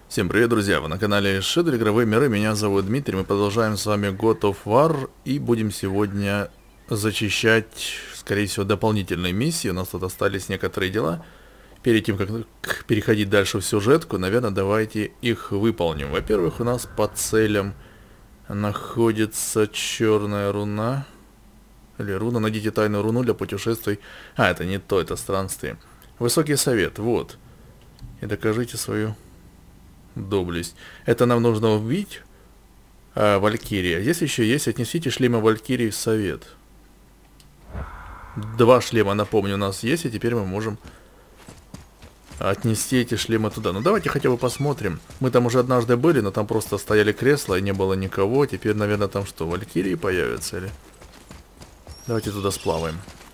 Всем привет, друзья! Вы на канале Shadow Игровые миры. Меня зовут Дмитрий. Мы продолжаем с вами God of War и будем сегодня зачищать, скорее всего, дополнительные миссии. У нас тут остались некоторые дела. Перед тем, как переходить дальше в сюжетку, наверное, давайте их выполним. Во-первых, у нас по целям находится черная руна. Или руна, найдите тайную руну для путешествий. А, это не то, это странствие. Высокий совет, вот. И докажите свою доблесть. Это нам нужно убить Валькирия. Здесь еще есть: отнесите шлемы Валькирии в совет. 2 шлема, напомню, у нас есть, и теперь мы можем отнести эти шлемы туда. Ну давайте хотя бы посмотрим. Мы там уже однажды были, но там просто стояли кресла и не было никого. Теперь, наверное, там что, Валькирии появятся или... Давайте туда сплаваем.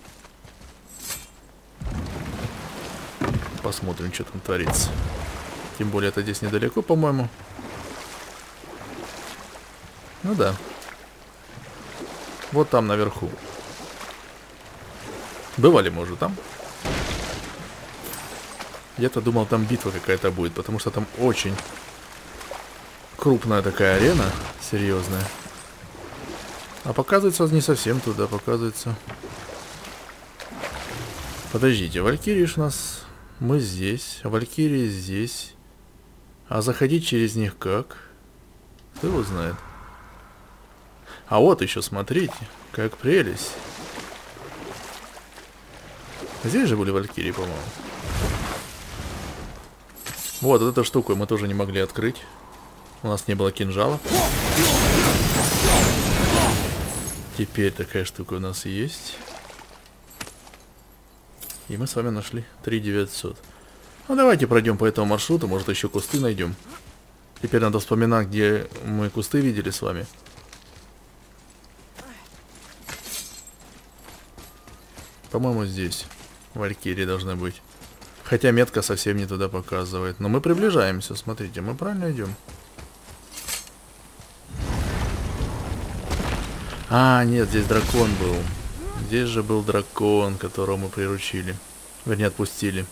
Посмотрим, что там творится. Тем более это здесь недалеко, по-моему. Ну да. Вот там наверху. Бывали мы уже там. Я-то думал, там битва какая-то будет, потому что там очень крупная такая арена, серьезная. А показывается не совсем туда, показывается. Подождите, Валькирии у нас... Мы здесь, а Валькирии здесь. А заходить через них как? Кто его знает? А вот еще, смотрите, как прелесть. Здесь же были Валькирии, по-моему. Вот эту штуку мы тоже не могли открыть. У нас не было кинжала. Теперь такая штука у нас есть. И мы с вами нашли 3900. Ну давайте пройдем по этому маршруту, может еще кусты найдем. Теперь надо вспоминать, где мы кусты видели с вами. По-моему, здесь Валькирии должны быть. Хотя метка совсем не туда показывает. Но мы приближаемся, смотрите, мы правильно идем. А, нет, здесь дракон был. Здесь же был дракон, которого мы приручили. Вернее, отпустили.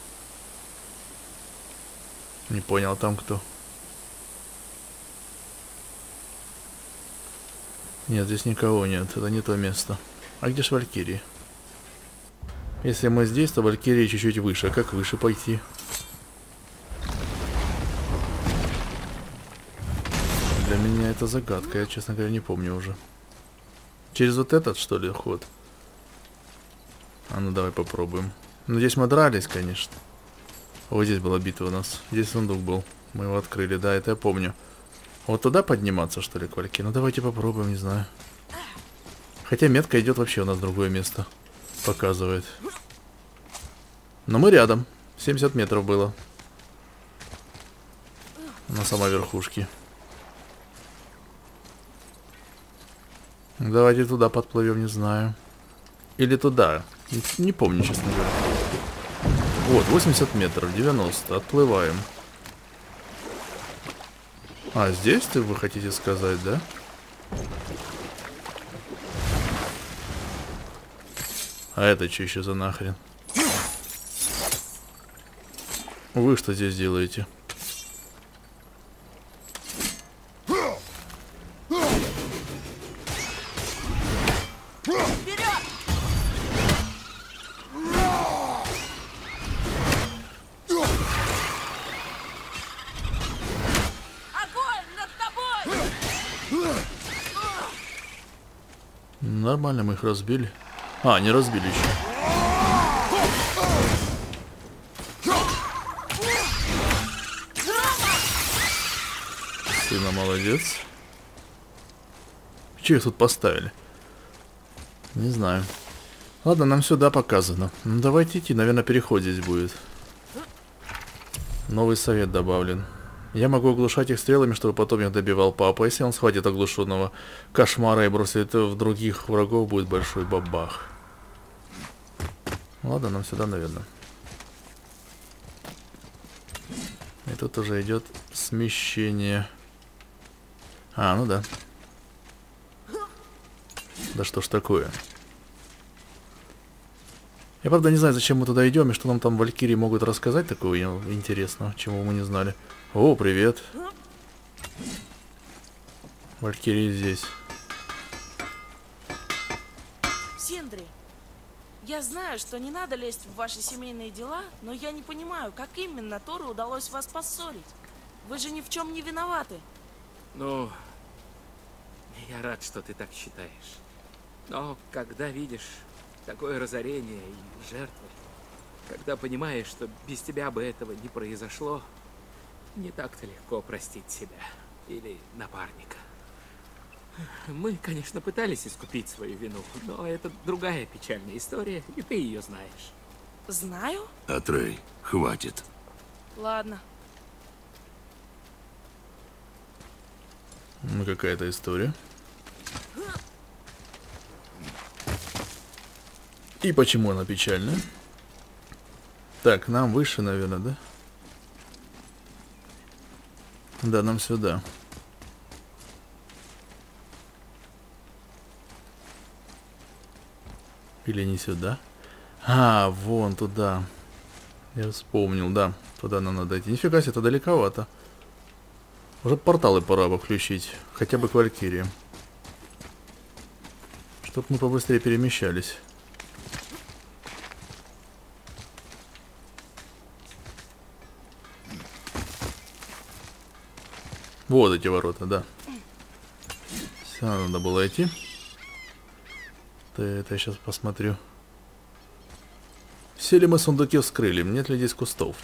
Не понял, там кто? Нет, здесь никого нет. Это не то место. А где ж Валькирии? Если мы здесь, то Валькирии чуть-чуть выше. А как выше пойти? Для меня это загадка. Я, честно говоря, не помню уже. Через вот этот, что ли, ход? А ну давай попробуем. Ну здесь мы дрались, конечно. Вот здесь была битва у нас. Здесь сундук был. Мы его открыли, да, это я помню. Вот туда подниматься, что ли, к Вальке? Ну давайте попробуем, не знаю. Хотя метка идет вообще у нас в другое место. Показывает. Но мы рядом. 70 метров было. На самой верхушке. Давайте туда подплывем, не знаю. Или туда. Не помню, честно говоря. Вот, 80 метров, 90. Отплываем. А, здесь вы хотите сказать, да? А это что еще за нахрен? Вы что здесь делаете? Нормально, мы их разбили. А, не разбили еще. Сына молодец. Че их тут поставили? Не знаю. Ладно, нам сюда показано. Ну, давайте идти, наверное, переход здесь будет. Новый совет добавлен. Я могу оглушать их стрелами, чтобы потом их добивал папа. Если он схватит оглушенного кошмара и бросит это в других врагов, будет большой бабах. Ладно, нам сюда, наверное. И тут уже идет смещение. А, ну да. Да что ж такое? Я правда не знаю, зачем мы туда идем и что нам там валькирии могут рассказать такого интересного, чего мы не знали. О, привет. Валькирии здесь. Синдри, я знаю, что не надо лезть в ваши семейные дела, но я не понимаю, как именно Тору удалось вас поссорить. Вы же ни в чем не виноваты. Ну, я рад, что ты так считаешь. Но когда видишь такое разорение и жертвы, когда понимаешь, что без тебя бы этого не произошло, не так-то легко простить себя или напарника. Мы, конечно, пытались искупить свою вину, но это другая печальная история, и ты ее знаешь. Знаю? Атрей, хватит. Ладно. Ну, какая-то история. И почему она печальная? Так, нам выше, наверное, да? Да, нам сюда. Или не сюда? А, вон туда. Я вспомнил, да. Туда нам надо идти. Нифига себе, это далековато. Уже порталы пора бы включить. Хотя бы к Валькирии. Чтоб мы побыстрее перемещались. Вот эти ворота, да. Сюда надо было идти. Это я сейчас посмотрю. Все ли мы сундуки вскрыли? Нет ли здесь кустов?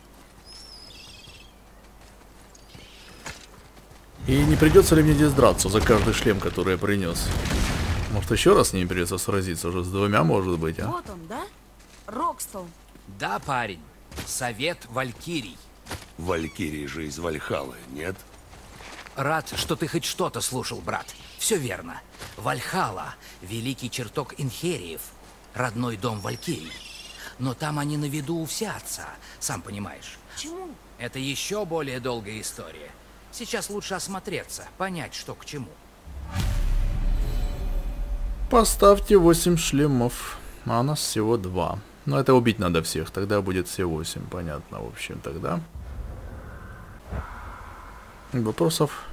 И не придется ли мне здесь драться за каждый шлем, который я принес? Может, еще раз с ними придется сразиться? Уже с двумя, может быть, а? Вот он, да? Рокстон. Да, парень. Совет Валькирий. Валькирии же из Вальхалы, нет? Рад, что ты хоть что-то слушал, брат. Все верно. Вальхала — великий чертог инхериев, родной дом Валькирий. Но там они на виду у всеотца, сам понимаешь. Почему? Это еще более долгая история. Сейчас лучше осмотреться, понять, что к чему. Поставьте 8 шлемов. А у нас всего 2. Но это убить надо всех, тогда будет все 8. Понятно, в общем, тогда. Вопросов?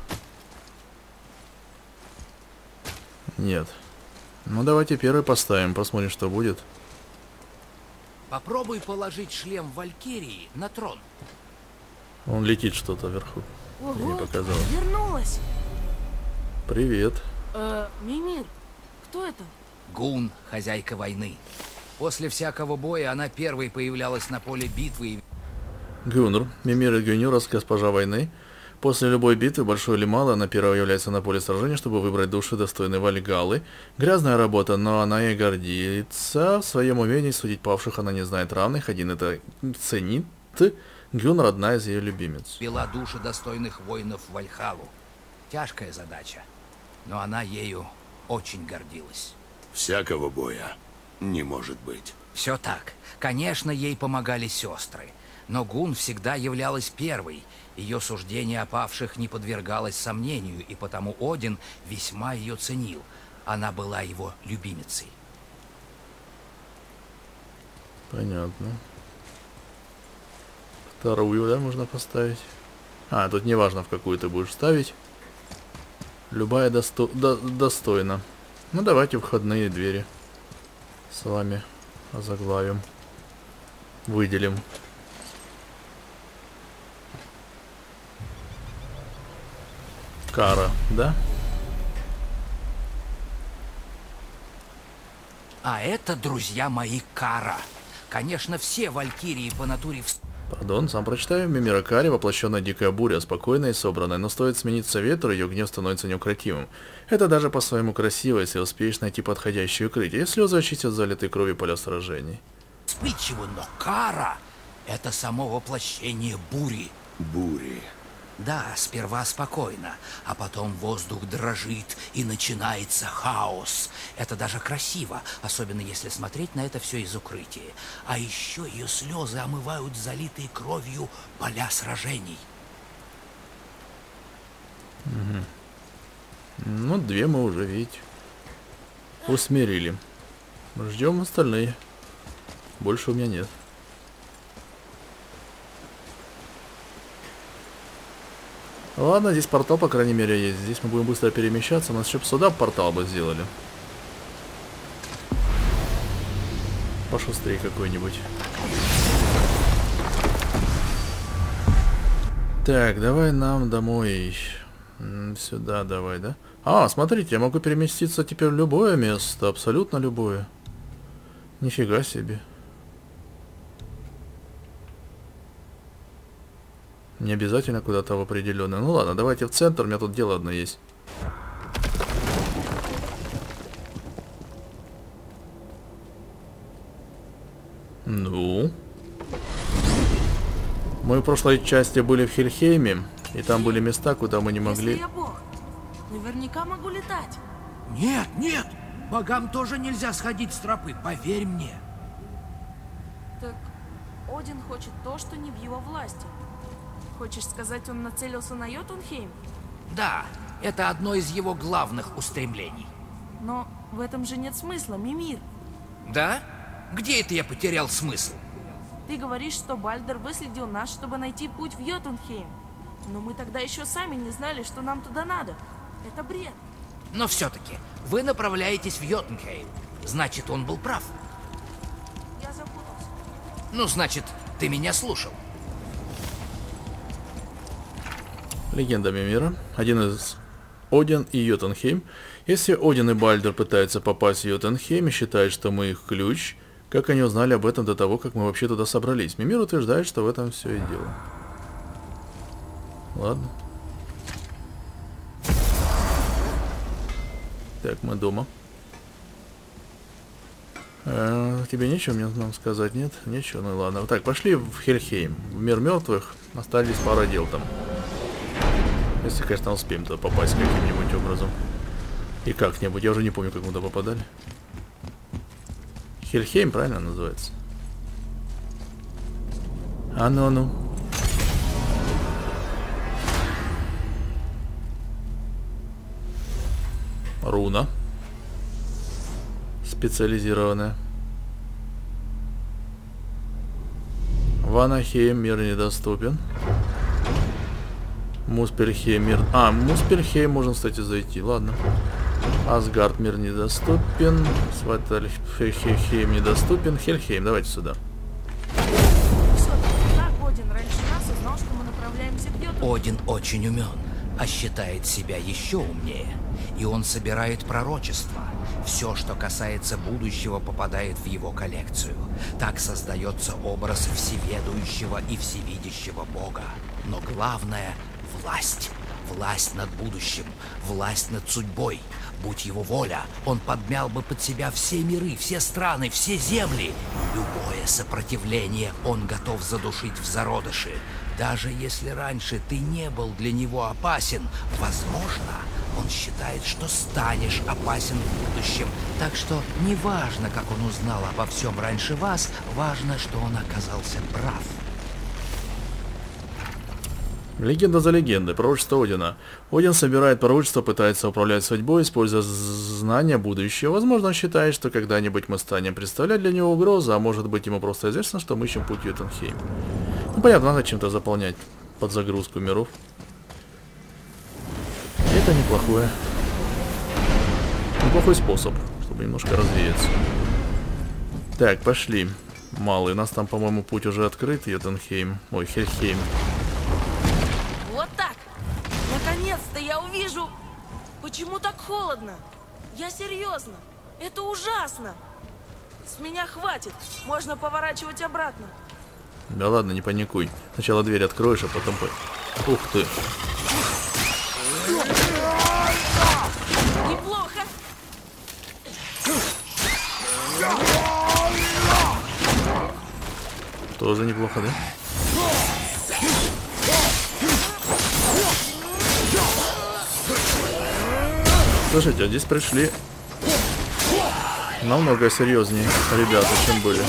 Нет. Ну, давайте первый поставим, посмотрим, что будет. Попробуй положить шлем Валькирии на трон. Он летит что-то вверху. Мне Ого, показалось. вернулась. Привет. Мимир, кто это? Гун, хозяйка войны. После всякого боя она первой появлялась на поле битвы и... Гюнр. Мимир и Гюнюр, госпожа войны. После любой битвы, большой или малой, она первая является на поле сражения, чтобы выбрать души, достойной Вальгаллы. Грязная работа, но она и гордится. В своем умении судить павших она не знает равных. Один это ценит. Гюнр — одна из ее любимец. вела души достойных воинов в Вальхалу. Тяжкая задача, но она ею очень гордилась. Всякого боя не может быть. Все так. Конечно, ей помогали сестры. Но Гун всегда являлась первой. Ее суждение о павших не подвергалось сомнению, и потому Один весьма ее ценил. Она была его любимицей. Понятно. Вторую, да, можно поставить. А, тут не важно, в какую ты будешь ставить. Любая достойна. Ну, давайте входные двери с вами озаглавим. Выделим. Кара, да? А это, друзья мои, Кара. Конечно, все валькирии по натуре... Пардон, сам прочитаю. Мимира Кари, воплощенная дикая буря, спокойная и собранная, но стоит смениться ветру, ее гнев становится неукротимым. Это даже по-своему красиво, если успеешь найти подходящее укрытие, и слезы очистят залитые кровью поля сражений. Вспыльчиво, но Кара — это само воплощение бури. Бури. Да, сперва спокойно, а потом воздух дрожит и начинается хаос. Это даже красиво, особенно если смотреть на это все из укрытия. А еще ее слезы омывают залитые кровью поля сражений. Ну, две мы уже, видите, усмирили. Ждем остальные. Больше у меня нет. Ладно, здесь портал, по крайней мере, есть. Здесь мы будем быстро перемещаться. У нас еще сюда портал бы сделали. Пошустрее какой-нибудь. Так, давай нам домой. Сюда давай, да? А, смотрите, я могу переместиться теперь в любое место. Абсолютно любое. Нифига себе. Не обязательно куда-то в определенное. Ну ладно, давайте в центр. У меня тут дело одно есть. Ну. Мы в прошлой части были в Хельхейме. И там были места, куда мы не могли... Если я бог, наверняка могу летать. Нет, нет! Богам тоже нельзя сходить с тропы, поверь мне. Так Один хочет то, что не в его власти. Хочешь сказать, он нацелился на Йотунхейм? Да, это одно из его главных устремлений. Но в этом же нет смысла, Мимир. Да? Где это я потерял смысл? Ты говоришь, что Бальдер выследил нас, чтобы найти путь в Йотунхейм. Но мы тогда еще сами не знали, что нам туда надо. Это бред. Но все-таки, вы направляетесь в Йотунхейм. Значит, он был прав. Я запутался. Ну, значит, ты меня слушал. Легенда Мимира. Один из Один и Йотунхейм. Если Один и Бальдер пытаются попасть в Йотунхейм и считают, что мы их ключ, как они узнали об этом до того, как мы вообще туда собрались? Мимир утверждает, что в этом все и дело. Ладно. Так, мы дома. Тебе нечего мне нам сказать, нет? Нечего, ну ладно. Так, пошли в Хельхейм. В мир мертвых. Остались пара дел там. Если, конечно, успеем туда попасть каким-нибудь образом. И как-нибудь. Я уже не помню, как мы туда попадали. Хельхейм, правильно называется? А ну. Руна. Специализированная. Ванахейм, мир недоступен. Муспельхейм, мир... А, Муспельхейм можно, кстати, зайти. Ладно. Асгард, мир недоступен. Сватальхейм недоступен. Хельхейм, давайте сюда. Как Один раньше нас узнал, что мы направляемся в Йотунхейм? Один очень умен, а считает себя еще умнее. И он собирает пророчества. Все, что касается будущего, попадает в его коллекцию. Так создается образ всеведущего и всевидящего Бога. Но главное — власть. Власть над будущим, власть над судьбой. Будь его воля, он подмял бы под себя все миры, все страны, все земли. Любое сопротивление он готов задушить в зародыше. Даже если раньше ты не был для него опасен, возможно, он считает, что станешь опасен в будущем. Так что не важно, как он узнал обо всем раньше вас, важно, что он оказался прав. Легенда за легендой. Пророчество Одина. Один собирает пророчество, пытается управлять судьбой, используя знания будущего. Возможно, он считает, что когда-нибудь мы станем представлять для него угрозу, а может быть, ему просто известно, что мы ищем путь в Йотунхейм. Ну, понятно, надо чем-то заполнять под загрузку миров. Это неплохой способ, чтобы немножко развеяться. Так, пошли. Малый, у нас там, по-моему, путь уже открыт, Йотунхейм. Ой, Хельхейм. Вот так! Наконец-то я увижу... Почему так холодно? Я серьезно. Это ужасно. С меня хватит. Можно поворачивать обратно. Да ладно, не паникуй. Сначала дверь откроешь, а потом... Ух ты. Неплохо. Тоже неплохо, да? Слушайте, а здесь пришли намного серьезнее ребята, чем были.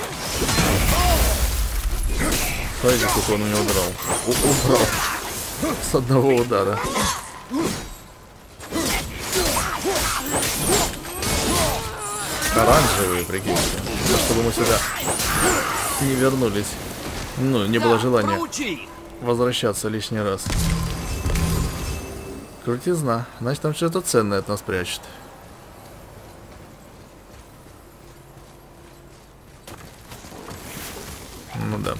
Смотрите, сколько он у него убрал. С одного удара. Оранжевые, прикиньте. чтобы мы сюда не вернулись. Ну, не было желания возвращаться лишний раз. Крутизна. Значит, там что-то ценное от нас прячет. Ну да.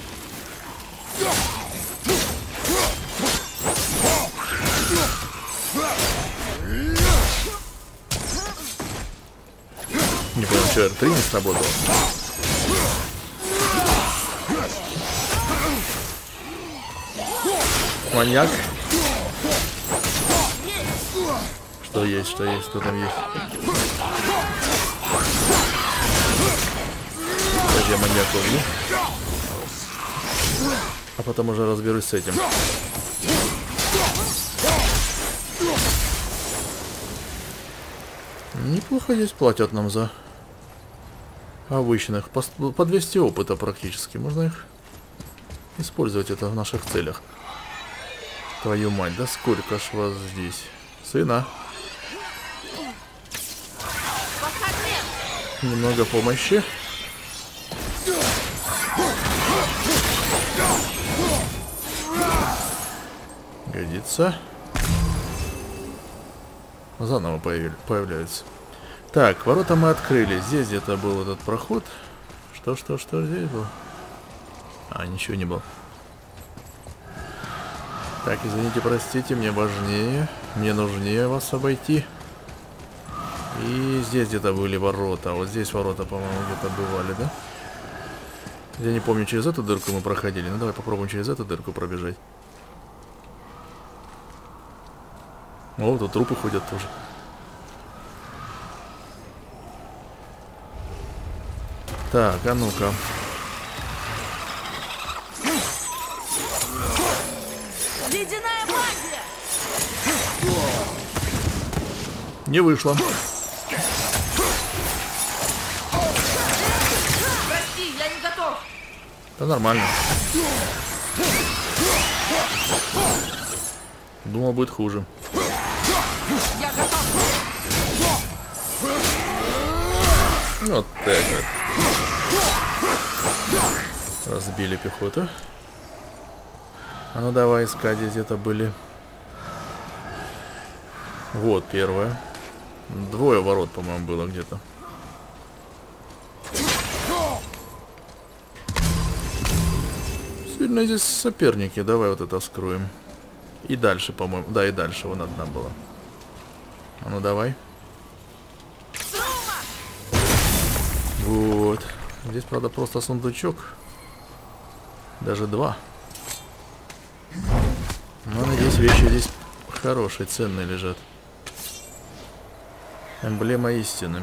Не понял, что R3 не сработал. Маньяк. Что есть, что там есть. Сейчас я маньяка убью. А потом уже разберусь с этим. Неплохо здесь платят нам за обычных. По 200 опыта практически. Можно их использовать это в наших целях. Твою мать, да сколько ж вас здесь? Сына. Немного помощи. Годится. Заново появляются. Так, ворота мы открыли. Здесь где-то был этот проход. Что здесь было? А, ничего не было. Так, извините, простите, мне важнее. Мне нужнее вас обойти. И здесь где-то были ворота. Вот здесь ворота, по-моему, где-то бывали, да? Я не помню, через эту дырку мы проходили. Ну, давай попробуем через эту дырку пробежать. О, тут трупы ходят тоже. Так, а ну-ка. Ледяная магия! Не вышло. Прости, я не готов. Да нормально. Думал, будет хуже. Я готов. Вот так вот. Разбили пехоту. А ну давай искать, здесь где-то были. Вот первое. Двое ворот, по-моему, было где-то. Сильно здесь соперники. Давай вот это вскроем. И дальше, по-моему. Да, и дальше вон одна была. А ну давай. Вот. Здесь, правда, просто сундучок. Даже два. Но, надеюсь, вещи здесь хорошие, ценные лежат. Эмблема истины.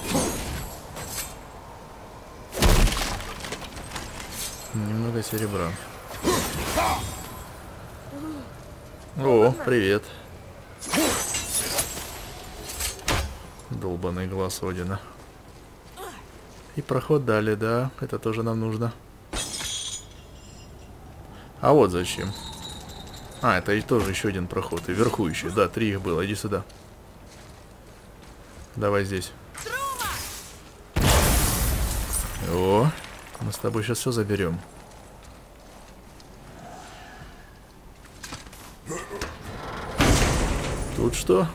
Немного серебра. О, привет. Долбаный глаз Одина. И проход дали, да. Это тоже нам нужно. А вот зачем. А, это и тоже еще один проход. И вверху еще. Да, 3 их было. Иди сюда. Давай здесь. О, мы с тобой сейчас все заберем. Тут что?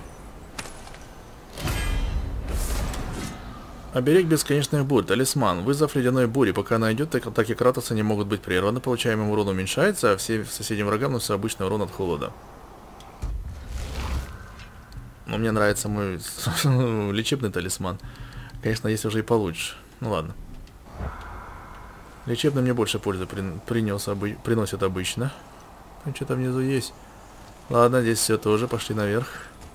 Оберег бесконечных бурь. Талисман. Вызов ледяной бури. Пока она идет, атаки Кратоса не могут быть прерваны. Получаемый урон уменьшается, а все соседним врагам наносится обычный урон от холода. Но мне нравится мой лечебный талисман. Конечно, есть уже и получше. Ну ладно. Лечебный мне больше пользы приносит обычно. Ну, что-то внизу есть. Ладно, здесь все тоже. Пошли наверх.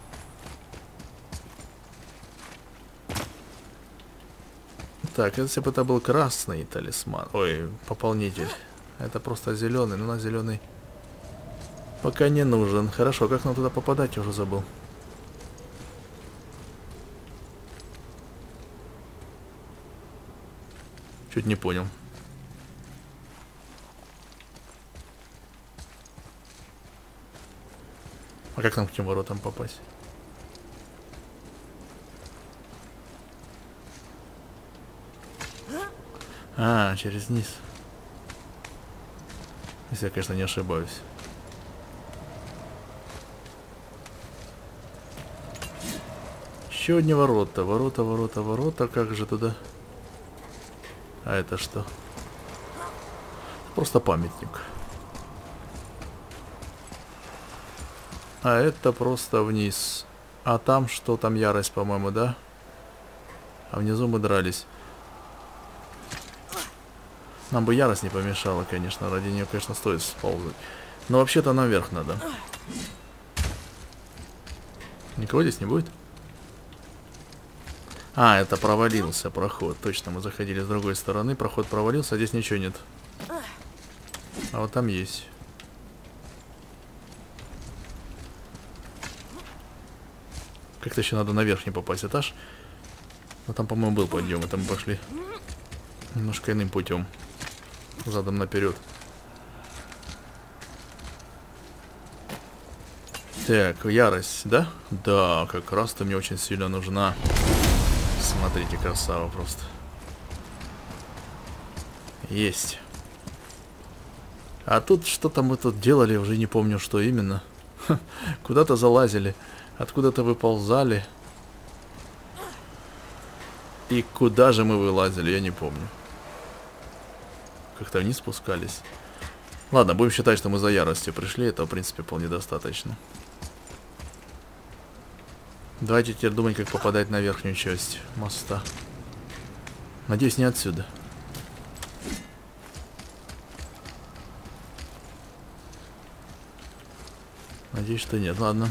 Так, если бы это был красный талисман. Ой, пополнитель. Это просто зеленый. Но на зеленый пока не нужен. Хорошо, как нам туда попадать, я уже забыл. Чуть не понял. А как нам к тем воротам попасть? А, через низ. Если я, конечно, не ошибаюсь. Еще одни ворота. Ворота, ворота, ворота. Как же туда? А это что? Просто памятник. А это просто вниз. А там что? Там ярость, по-моему, да? А внизу мы дрались. Нам бы ярость не помешала, конечно. Ради нее, конечно, стоит сползать. Но вообще-то наверх надо. Никого здесь не будет? А, это провалился проход. Точно, мы заходили с другой стороны. Проход провалился, а здесь ничего нет. А вот там есть. Как-то еще надо на верхний попасть этаж. Но там, по-моему, был подъем. Это мы пошли немножко иным путем. Задом наперед. Так, ярость, да? Да, как раз-то мне очень сильно нужна. Смотрите, красава просто. Есть. А тут что-то мы тут делали, уже не помню, что именно. Куда-то залазили, откуда-то выползали. И куда же мы вылазили, я не помню. Как-то вниз спускались. Ладно, будем считать, что мы за яростью пришли. Это, в принципе, вполне достаточно. Давайте теперь думать, как попадать на верхнюю часть моста. Надеюсь, не отсюда. Надеюсь, что нет. Ладно.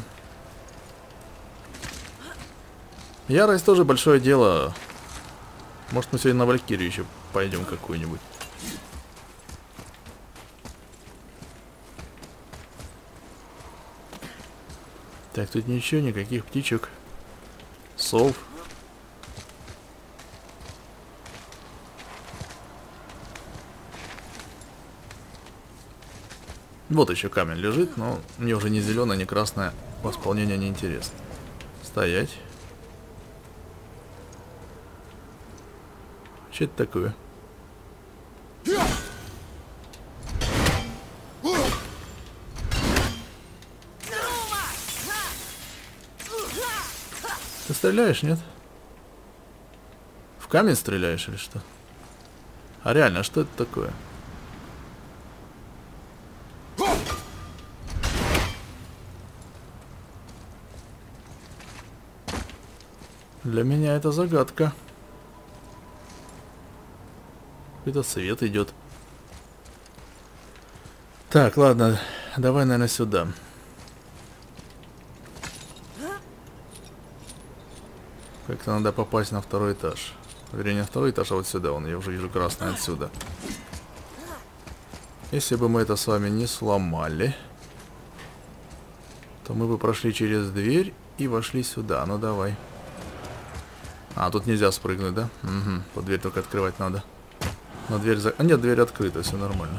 Ярость тоже большое дело. Может, мы сегодня на Валькирию еще пойдем какую-нибудь. Так, тут ничего, никаких птичек. Сов. Вот еще камень лежит, но мне уже ни зеленое, ни красное восполнение не интересно. Стоять. Что это такое? Ты стреляешь, нет? В камень стреляешь или что? А реально, что это такое? Для меня это загадка. Какой-то свет идет. Так, ладно, давай, наверное, сюда. Как-то надо попасть на второй этаж. Вернее, не второй этаж, а вот сюда. Вон, я уже вижу красный отсюда. Если бы мы это с вами не сломали, то мы бы прошли через дверь и вошли сюда. Ну, давай. А, тут нельзя спрыгнуть, да? Угу, под дверь только открывать надо. Но дверь за... А нет, дверь открыта, все нормально.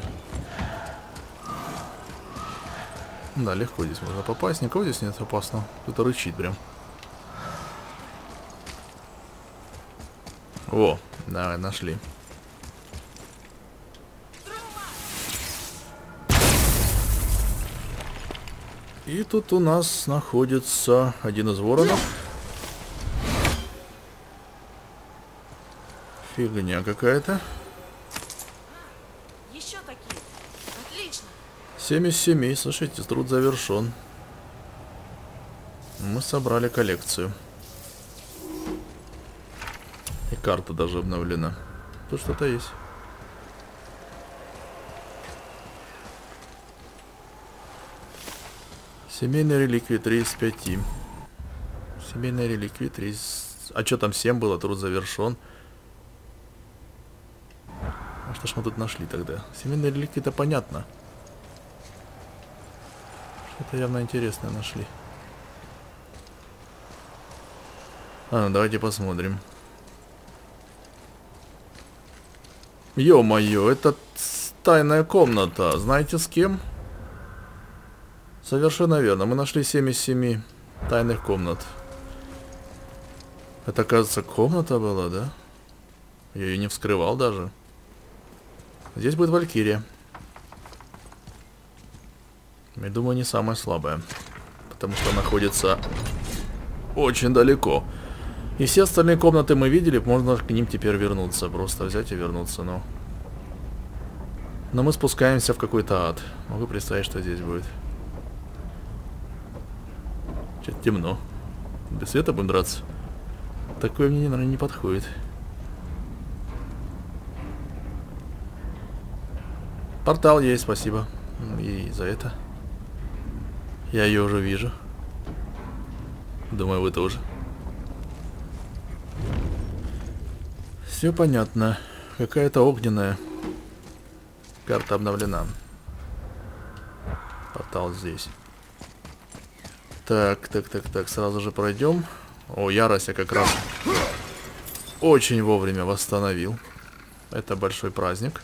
Да, легко здесь можно попасть. Никого здесь нет опасного. Кто-то рычит прям. О, давай, нашли. И тут у нас находится один из воронов. Фигня какая-то. Еще такие. Отлично. 7 из 7. Слушайте, труд завершен. Мы собрали коллекцию. И карта даже обновлена. Тут что-то есть. Семейные реликвии 3 из 5. Семейные реликвии 3 из... А что там 7 было? Труд завершен. А что ж мы тут нашли тогда? Семейные реликвии-то понятно. Что-то явно интересное нашли. А, ну давайте посмотрим. Ё-моё, это тайная комната. Знаете с кем? Совершенно верно. Мы нашли 7 из 7 тайных комнат. Это, кажется, комната была, да? Я ее не вскрывал даже. Здесь будет Валькирия. Я думаю, не самая слабая. Потому что находится очень далеко. И все остальные комнаты мы видели. Можно к ним теперь вернуться. Просто взять и вернуться. Но мы спускаемся в какой-то ад. Могу представить, что здесь будет. Что-то темно. Без света будем драться. Такое мне, наверное, не подходит. Портал есть, спасибо. И за это. Я ее уже вижу. Думаю, вы тоже. Все понятно. Какая-то огненная. Карта обновлена. Портал здесь. Так. Сразу же пройдем. О, ярость я как раз очень вовремя восстановил. Это большой праздник.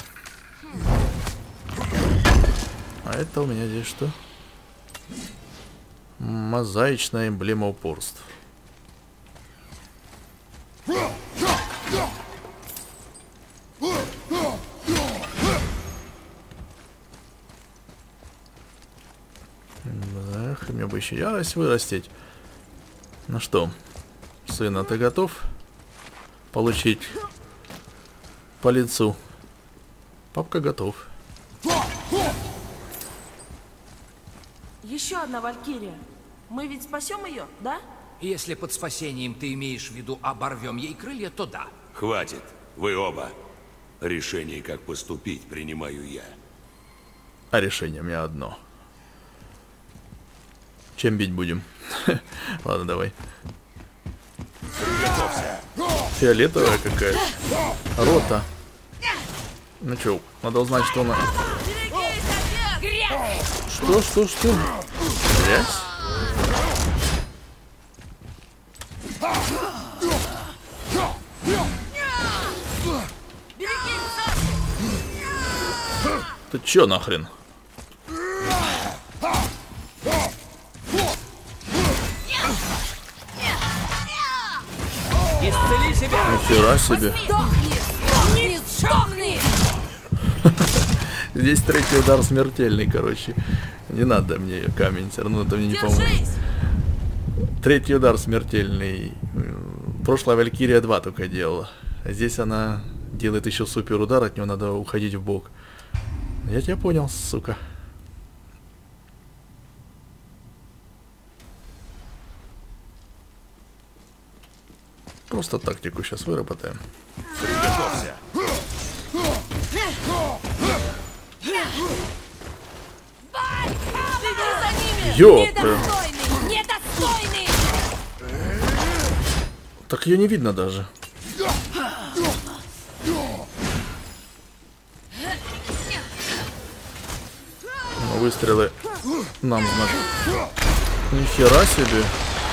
А это у меня здесь что? Мозаичная эмблема упорств. Эх, мне бы еще ярость вырастить. Ну что, сын, а ты готов получить по лицу? Папка готов. Еще одна Валькирия. Мы ведь спасем ее, да? Если под спасением ты имеешь в виду оборвем ей крылья, то да. Хватит, вы оба. Решение, как поступить, принимаю я. А решение у меня одно. Чем бить будем? Ладно, давай. Фиолетовая какая-то. Рота. Ну чё, надо узнать, что она... Что? Грязь? Ты чё нахрен? Исцели себя! Нихера себе. Здесь третий удар смертельный, короче. Не надо мне камень, все равно это мне не поможет. Третий удар смертельный. Прошлая Валькирия 2 только делала. А здесь она делает еще супер удар, от него надо уходить в бок. Я тебя понял, сука. Просто тактику сейчас выработаем. Приготовься. Ёпта. Так ее не видно даже. Но выстрелы нам знак. Нихера себе.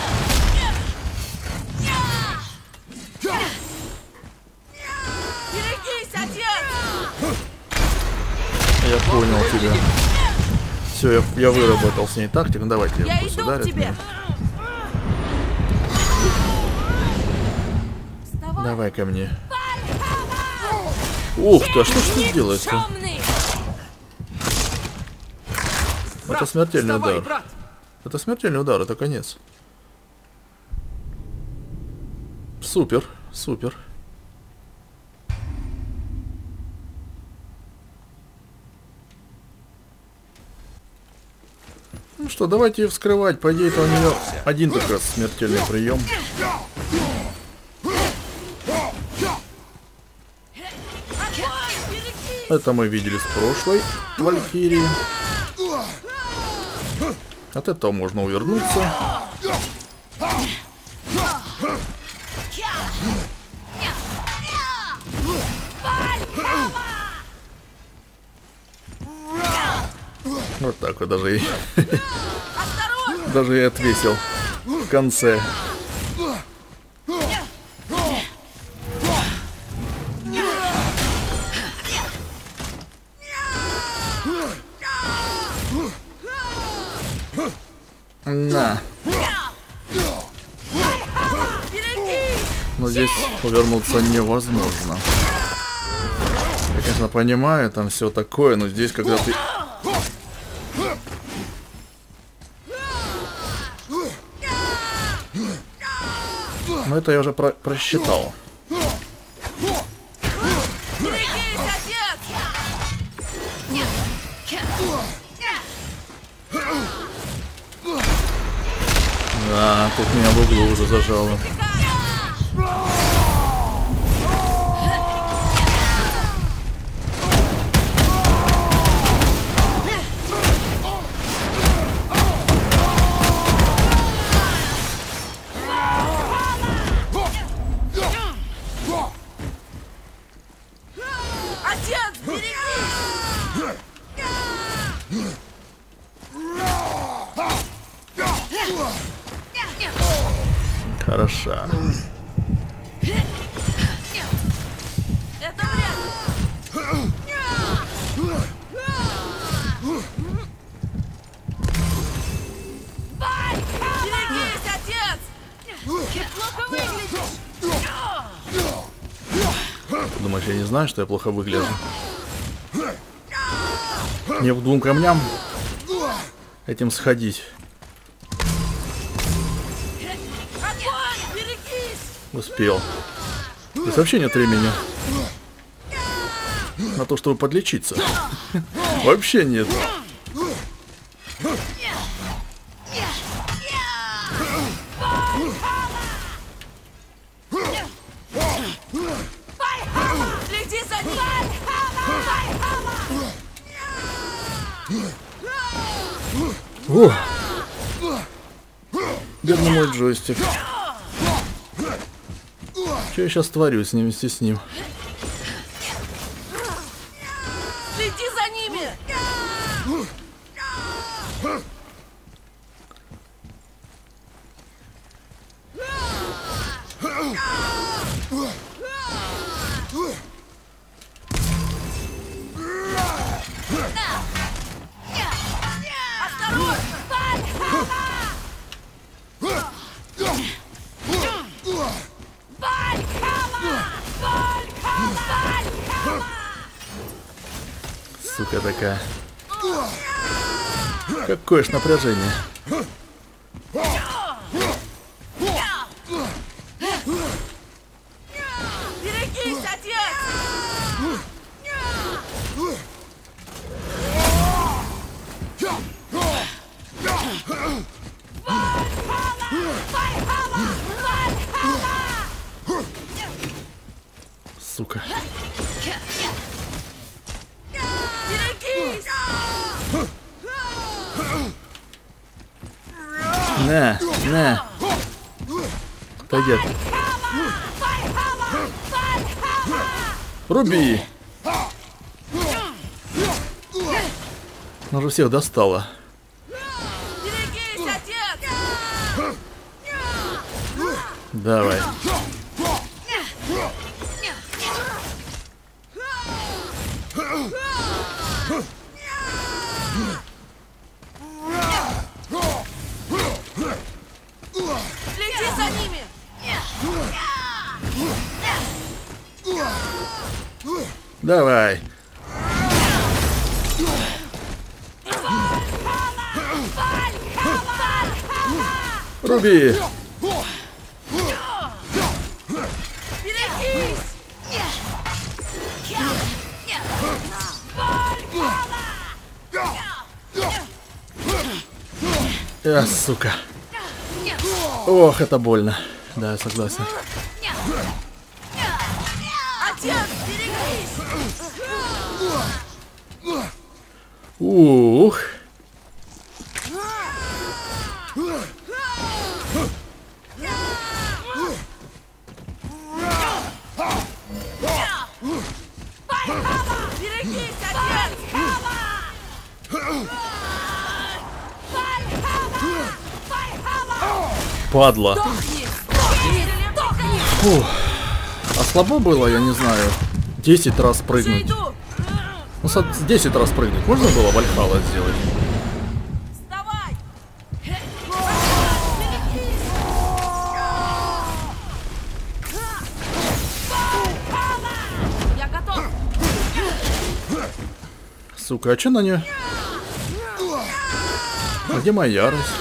Я понял тебя. Все, я выработал с ней тактику. Давайте Я пусть иду к ударит тебе. меня. Давай ко мне. Ух ты, а что ж ты делаешь-то? Это смертельный удар. брат! Это смертельный удар, это конец. Супер, супер. Ну что, давайте ее вскрывать. По идее, это у нее один как раз смертельный прием. Это мы видели с прошлой Валькирии. От этого можно увернуться. Вот так вот даже и даже и отвесил в конце. На. Но здесь повернуться невозможно. Я, конечно, понимаю, там все такое, но здесь, когда ты... Ну, это я уже просчитал. Да, тут меня в углу уже зажало. Хороша. Это вряд ли. Берегись, отец! Ты плохо выглядишь! Думаешь, я не знаю, что я плохо выгляжу? Мне к 2 камням этим сходить. Успел. Здесь вообще нет времени на то, чтобы подлечиться. Вообще нет. Следи за ним! О! Бедный мой джойстик. Что я сейчас творю с ним, вместе с ним? Следи за ними! Сука такая. Какое ж напряжение. Берегись, отец! Сука. Берегись! На. Отойди. Руби. Она же всех достала. Берегись, отец! Давай. Следи за ними! Давай. Руби. Берегись! Сука. Ох, это больно. Да, я согласен. Отец, берегись! Ух. Берегись, отец! Падла. Сдохни! Фух. А слабо было, я не знаю. 10 раз прыгнуть. Иду! Ну, 10 раз прыгнуть. Можно было Вальхалла сделать? Вставай! Я готов! Сука, а чё на нее? А где моя ярость?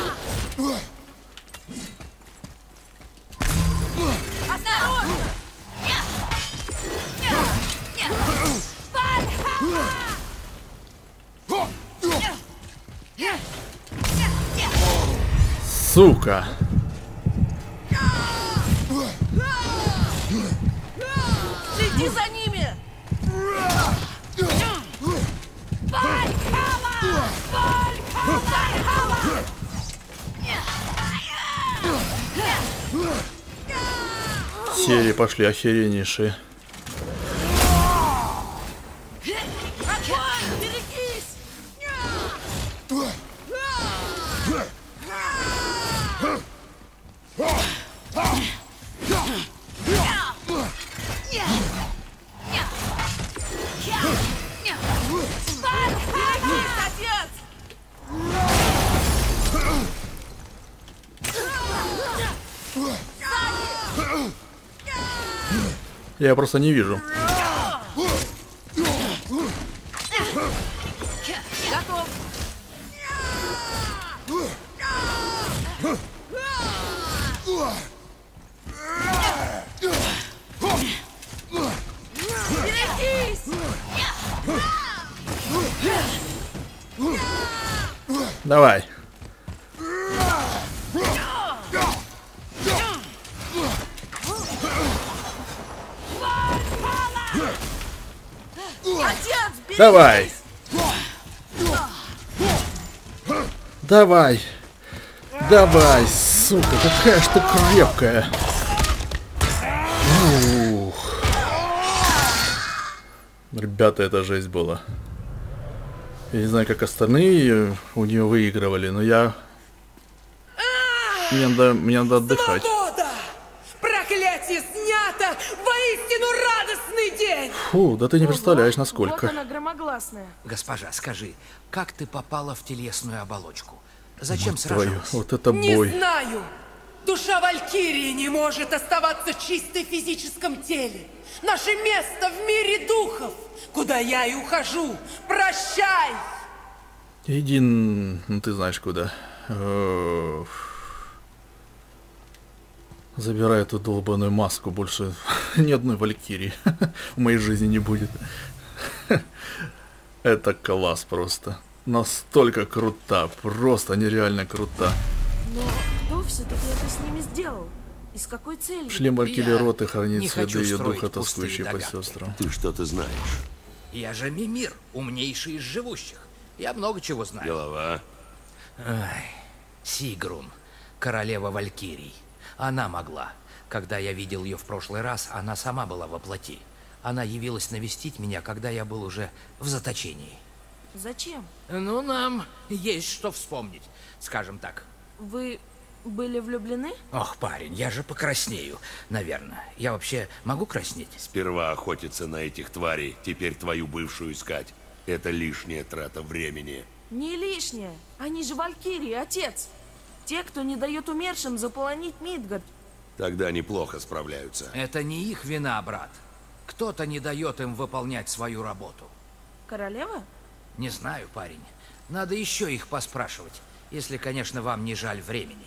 Сука! Следи за ними! Серии пошли охереннейшие. Огонь! Берегись! Берегись, отец! Я просто не вижу. Готов! Берегись! Давай. Отец, берегись! Давай. Давай. Давай, сука, какая ж ты крепкая. Ух. Ребята, это жесть была. Я не знаю, как остальные у нее выигрывали, но я... Мне надо отдыхать. Свобода! Проклятие снято! Воистину радостный день! Фу, да ты не представляешь, Вот насколько. она громогласная. Госпожа, скажи, как ты попала в телесную оболочку? Зачем Твою, сражалась? вот это Не бой. знаю! Душа Валькирии не может оставаться чистой в физическом теле. Наше место в мире духов, куда я и ухожу. Прощай! Иди, ну ты знаешь куда. Забирай эту долбаную маску, больше ни одной валькирии в моей жизни не будет. Это класс просто. Настолько крута, просто нереально крута. Но кто все-таки это с ними сделал? И с какой целью? Шлем валькирии Я роты хранит не следы хочу ее строить духа, пустые тоскующие по догадки. сестрам. Ты что-то знаешь. Я же Мимир, умнейший из живущих. Я много чего знаю. Голова. Ай, Сигрун, королева Валькирий. Она могла. Когда я видел ее в прошлый раз, она сама была во плоти. Она явилась навестить меня, когда я был уже в заточении. Зачем? Ну, нам есть что вспомнить, скажем так. Вы были влюблены? Ох, парень, я же покраснею, наверное. Я вообще могу краснеть? Сперва охотиться на этих тварей, теперь твою бывшую искать. Это лишняя трата времени. Не лишнее. Они же валькирии, отец. Те, кто не дает умершим заполонить Мидгард. Тогда неплохо справляются. Это не их вина, брат. Кто-то не дает им выполнять свою работу. Королева? Не знаю, парень. Надо еще их поспрашивать, если, конечно, вам не жаль времени.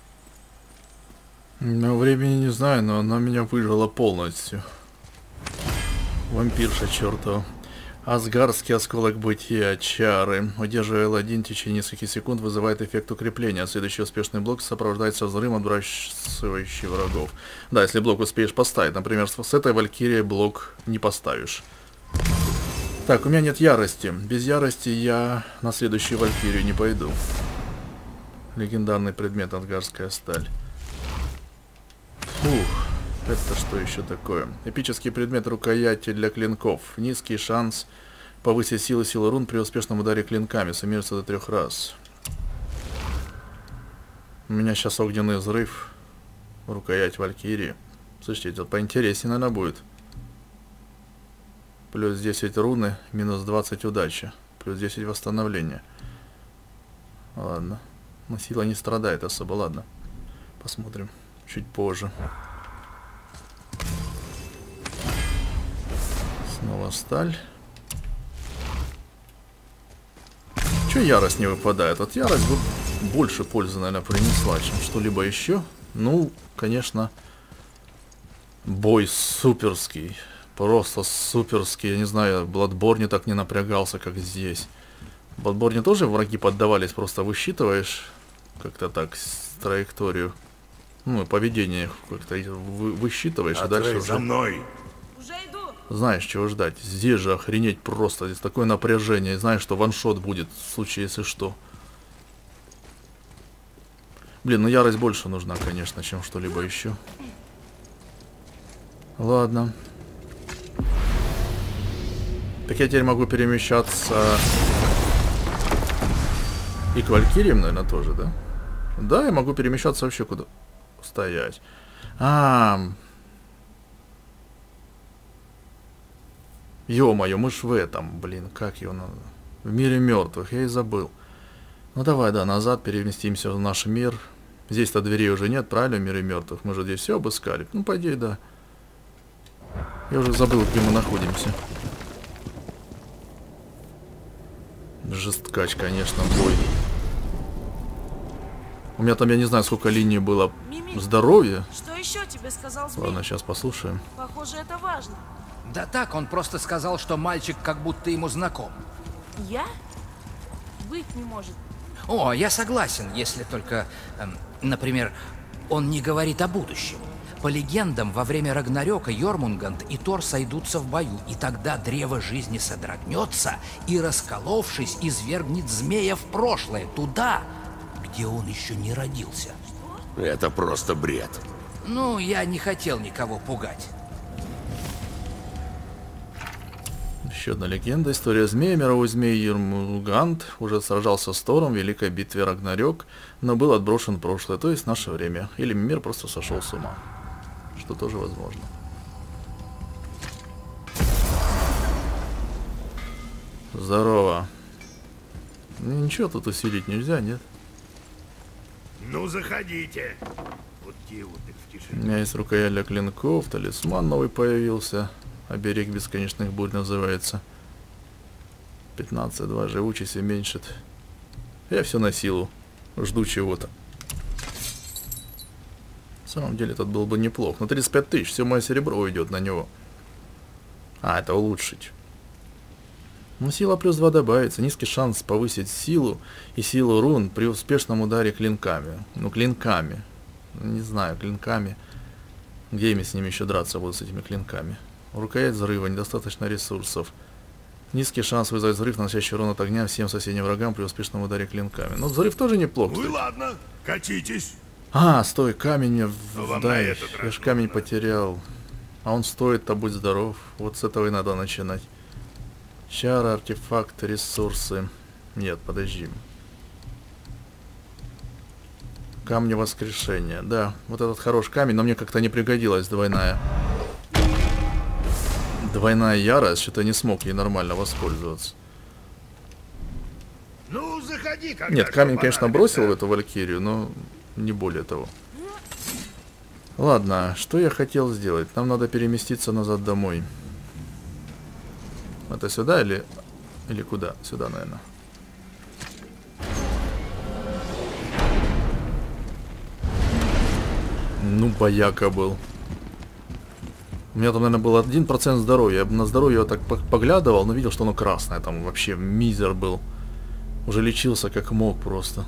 Ну, времени не знаю, но она меня выжила полностью. Вампирша чертова. Асгардский осколок бытия, чары. Удерживая L1 в течение нескольких секунд, вызывает эффект укрепления. Следующий успешный блок сопровождается взрывом, отбрасывающий врагов. Да, если блок успеешь поставить. Например, с этой валькирией блок не поставишь. Так, у меня нет ярости. Без ярости я на следующую валькирию не пойду. Легендарный предмет, асгардская сталь. Фух. Это что еще такое? Эпический предмет рукояти для клинков. Низкий шанс повысить силу рун при успешном ударе клинками. Суммируется до 3 раз. У меня сейчас огненный взрыв. Рукоять валькирии. Слушайте, это поинтереснее, наверное, будет. Плюс 10 руны, минус 20 удачи. Плюс 10 восстановления. Ладно. Но сила не страдает особо, ладно. Посмотрим чуть позже. Снова сталь. Че ярость не выпадает? Вот ярость бы больше пользы, наверное, принесла, чем что-либо еще. Ну, конечно, бой суперский. Просто суперский. Я не знаю, в Bloodborne так не напрягался, как здесь. В Bloodborne тоже враги поддавались, просто высчитываешь как-то так траекторию. Ну, поведение как-то высчитываешь, и дальше за мной. Уже иду. знаешь, чего ждать. Здесь же охренеть просто. Здесь такое напряжение. Знаешь, что ваншот будет в случае, если что. Блин, ну ярость больше нужна, конечно, чем что-либо еще. Ладно. Так я теперь могу перемещаться и к Валькириям, наверное, тоже, да? Да, я могу перемещаться вообще куда... Стоять. Ё-моё, мы ж в этом, блин, как его надо? В мире мертвых, я и забыл. Ну давай, да, назад переместимся в наш мир. Здесь-то дверей уже нет, правильно, в мире мертвых? Мы же здесь все обыскали. Ну, по идее, да. Я уже забыл, где мы находимся. Жесткач, конечно, бой. У меня там, я не знаю, сколько линий было здоровья. Что еще тебе сказал змей? Ладно, сейчас послушаем. Похоже, это важно. Да так, он просто сказал, что мальчик как будто ему знаком. Я? Быть не может. О, я согласен, если только, например, он не говорит о будущем. По легендам, во время Рагнарёка Йормунганд и Тор сойдутся в бою, и тогда древо жизни содрогнется и, расколовшись, извергнет змея в прошлое, туда, где он еще не родился. Это просто бред. Ну, я не хотел никого пугать. Еще одна легенда. История змея. Мировой змей Йормунганд уже сражался с Тором в великой битве Рагнарёк, но был отброшен в прошлое, то есть наше время. Или мир просто сошел с ума. Что тоже возможно. Здорово. Ничего тут усилить нельзя, нет? Ну, заходите. Вот вот в У тишине. меня есть рукоять для клинков, талисман новый появился. Оберег бесконечных бурь называется. 15-2, живучесть уменьшит. Я все на силу. Жду чего-то. На самом деле этот был бы неплох. Но 35 тысяч, все мое серебро уйдет на него. А, это улучшить. Ну, сила плюс 2 добавится. Низкий шанс повысить силу и силу рун при успешном ударе клинками. Ну, клинками. Не знаю, клинками. Где ими с ними еще драться будут, с этими клинками? Рукоять взрыва, недостаточно ресурсов. Низкий шанс вызвать взрыв, наносящий урон от огня всем соседним врагам при успешном ударе клинками. Ну, взрыв тоже неплох, Ну и кстати. ладно, катитесь. А, стой, камень мне Но вам на вдай. этот Я раз ж камень нужно. потерял. А он стоит-то, будь здоров. Вот с этого и надо начинать. Чары, артефакты, ресурсы. Нет, подожди. Камни воскрешения. Да, вот этот хороший камень, но мне как-то не пригодилась двойная. Двойная ярость, что-то не смог ей нормально воспользоваться. Ну, заходи, когда Нет, что камень, конечно, бросил в понадобится. эту Валькирию, но не более того. Ладно, что я хотел сделать? Нам надо переместиться назад домой. Это сюда или куда? Сюда, наверное. Ну, бояка был. У меня там, наверное, был 1% здоровья. Я на здоровье я так поглядывал, но видел, что оно красное. Там вообще мизер был. Уже лечился как мог просто.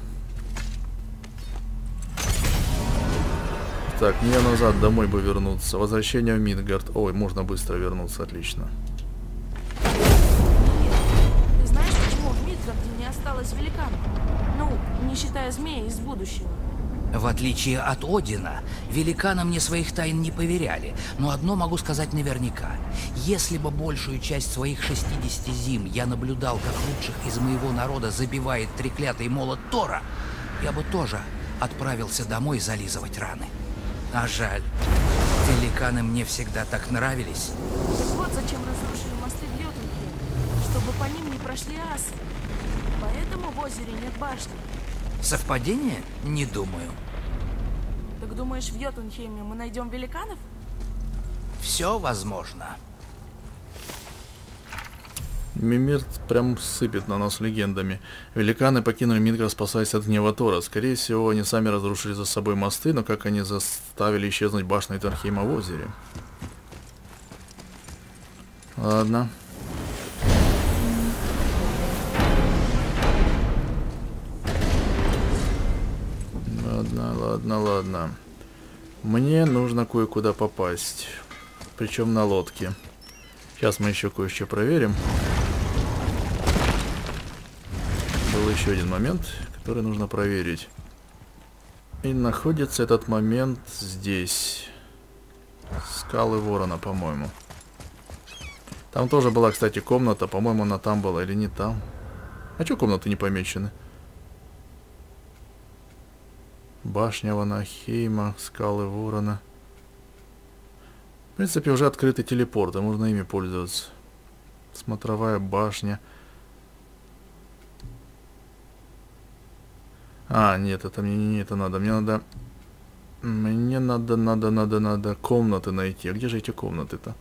Так, мне назад домой бы вернуться. Возвращение в Мидгард. Ой, можно быстро вернуться, отлично. Ты знаешь, почему в Мидгарде не осталось великанов? Ну, не считая змея из будущего. В отличие от Одина, великаны мне своих тайн не поверяли, но одно могу сказать наверняка. Если бы большую часть своих 60 зим я наблюдал, как лучших из моего народа забивает треклятый молот Тора, я бы тоже отправился домой зализывать раны. А жаль, великаны мне всегда так нравились. Так вот зачем разрушили мосты в Йотунхейме, чтобы по ним не прошли асы. Поэтому в озере нет башни. Совпадение? Не думаю. Так думаешь, в Йотунхейме мы найдем великанов? Все возможно. Мимир прям сыпет на нас легендами. Великаны покинули Мидгард, спасаясь от гнева Тора. Скорее всего, они сами разрушили за собой мосты, но как они заставили исчезнуть башню Тархейма в озере? Ладно. Ладно. Мне нужно кое-куда попасть. Причем на лодке. Сейчас мы еще кое-что проверим. Был еще один момент, который нужно проверить. И находится этот момент здесь. Скалы Ворона, по-моему. Там тоже была, кстати, комната. По-моему, она там была или не там. А что комнаты не помечены? Башня Ванахейма, скалы Ворона. В принципе, уже открыты телепорты, можно ими пользоваться. Смотровая башня. А, нет, это мне не это надо. Мне надо комнаты найти. А где же эти комнаты-то?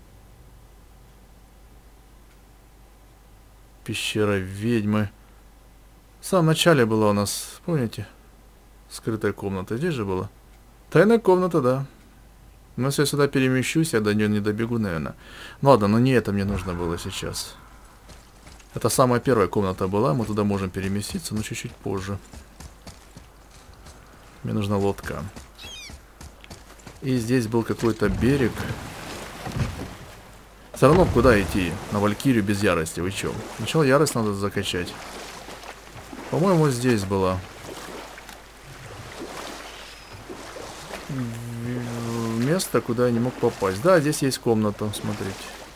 Пещера ведьмы. В самом начале была у нас, помните? Скрытая комната. Здесь же была. Тайная комната, да. Но если я сюда перемещусь, я до нее не добегу, наверное. Ну ладно, но не это мне нужно было сейчас. Это самая первая комната была. Мы туда можем переместиться, но чуть-чуть позже. Мне нужна лодка. И здесь был какой-то берег. Все равно куда идти? На Валькирию без ярости. Вы чё? Сначала ярость надо закачать. По-моему, здесь была. Место, куда я не мог попасть. Да, здесь есть комната, смотрите.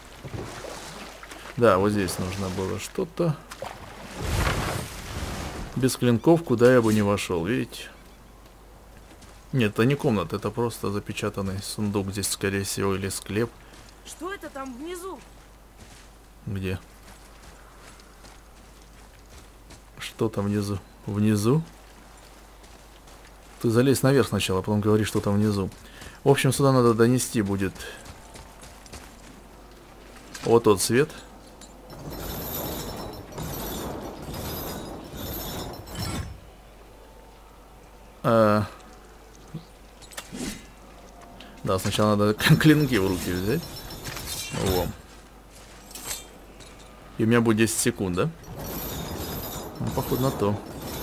Да, вот здесь нужно было что-то. Без клинков, куда я бы не вошел, видите? Нет, это не комната, это просто запечатанный сундук. Здесь, скорее всего, или склеп. Что это там внизу? Где? Что там внизу? Внизу? Ты залезь наверх сначала, а потом говори, что там внизу. В общем, сюда надо донести будет вот тот свет. Да, сначала надо клинки в руки взять. Во. И у меня будет 10 секунд, да? Ну, походу на то.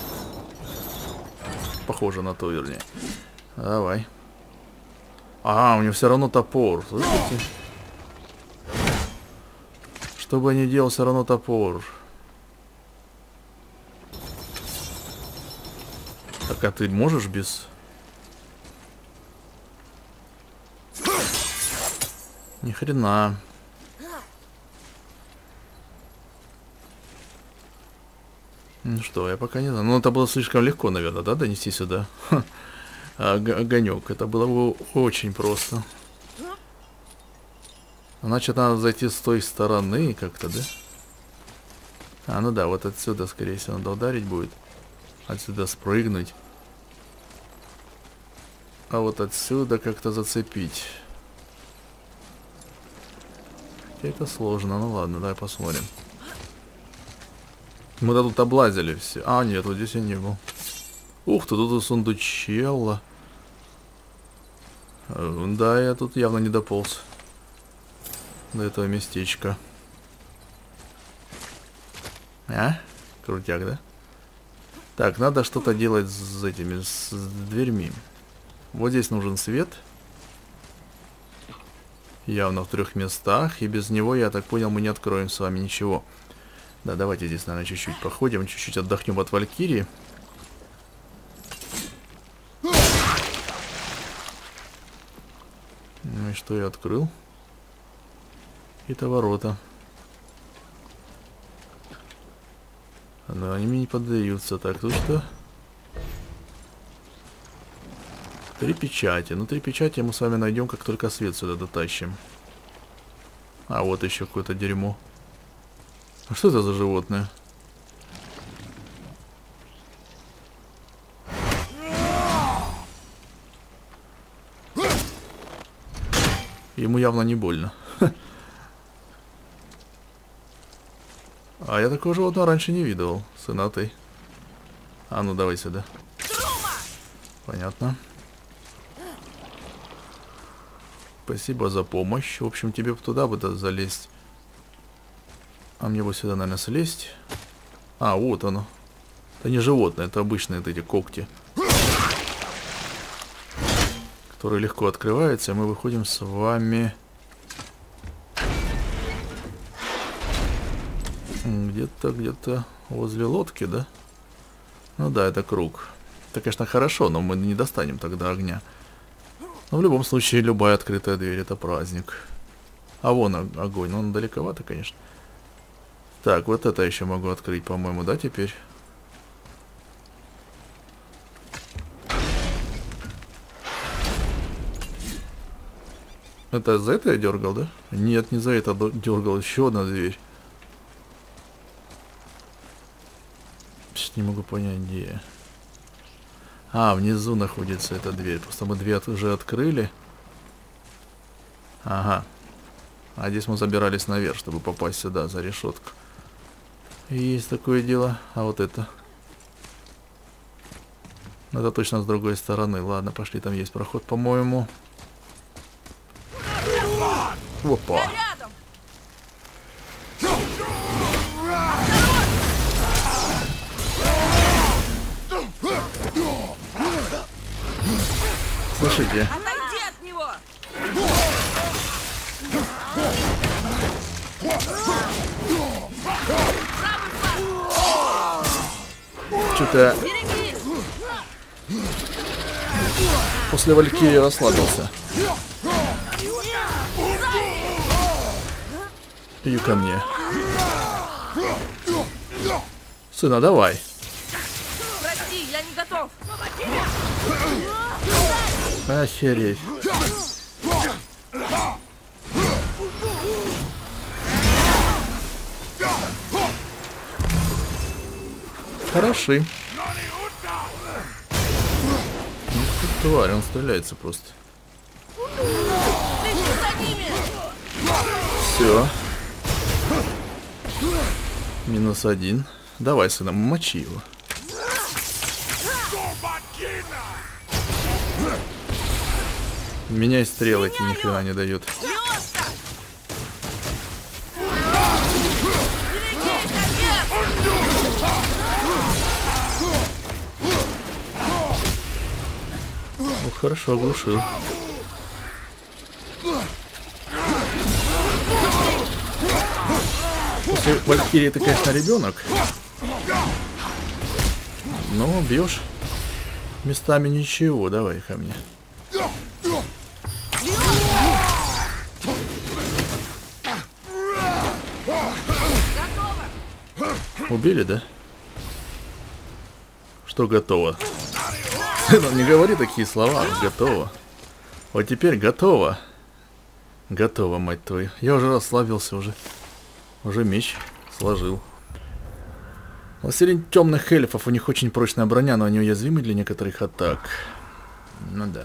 Похоже на то, вернее. Давай. А, у него все равно топор. Слышите? Что бы я ни делал, все равно топор. Так, а ты можешь без... Ни хрена. Ну что, я пока не знаю. Ну, это было слишком легко, наверное, да, донести сюда? Огонек. Это было бы очень просто. Значит, надо зайти с той стороны как-то, да? А, ну да, вот отсюда, скорее всего, надо ударить будет. Отсюда спрыгнуть. А вот отсюда как-то зацепить. Это сложно, ну ладно, давай посмотрим. Мы-то тут облазили все. А, нет, вот здесь я не был. Ух ты, тут сундучело. Да, я тут явно не дополз до этого местечка. А? Крутяк, да? Так, надо что-то делать с этими, с дверьми. Вот здесь нужен свет. Явно в 3 местах. И без него, я так понял, мы не откроем с вами ничего. Да, давайте здесь, наверное, чуть-чуть походим. Чуть-чуть отдохнем от Валькирии. Ну и что я открыл? Какие-то ворота. Но они мне не поддаются. Так, тут что? 3 печати. Ну, 3 печати мы с вами найдем, как только свет сюда дотащим. А вот еще какое-то дерьмо. А что это за животное? Ему явно не больно. А я такого животного раньше не видывал. Сынатый. А ну давай сюда. Понятно. Спасибо за помощь. В общем, тебе туда бы залезть. А мне бы сюда, наверное, слезть. А, вот оно. Это не животное, это обычные вот эти когти. Которые легко открываются, и мы выходим с вами... Где-то возле лодки, да? Ну да, это круг. Это, конечно, хорошо, но мы не достанем тогда огня. Но в любом случае, любая открытая дверь — это праздник. А вон огонь, но он далековато, конечно. Так, вот это еще могу открыть, по-моему, да, теперь? Это за это я дергал, да? Нет, не за это дергал, еще одна дверь. Не могу понять, где. А, внизу находится эта дверь. Просто мы дверь уже открыли. Ага. А здесь мы забирались наверх, чтобы попасть сюда, за решетку. Есть такое дело. А вот это. Это точно с другой стороны. Ладно, пошли, там есть проход, по-моему. Опа. Слушайте. Отойди от него! Что-то после Валькирии расслабился. Иди ко мне. Сына, давай. Прости, я не готов. Охереть. Хороши. Ну, тут тварь, он стреляется просто. Все. -1. Давай, сына, мочи его. Меня и стрелы эти ни хрена не дают. Ну, хорошо, оглушил. После Валькирии ты, конечно, ребенок. Но бьешь местами ничего. Давай ко мне. Убили, да? Что готово? Не говори такие слова. Готово. Вот теперь готово. Готово, мать твою. Я уже расслабился уже. Уже меч сложил. Властелин темных эльфов. У них очень прочная броня, но они уязвимы для некоторых атак. Ну да.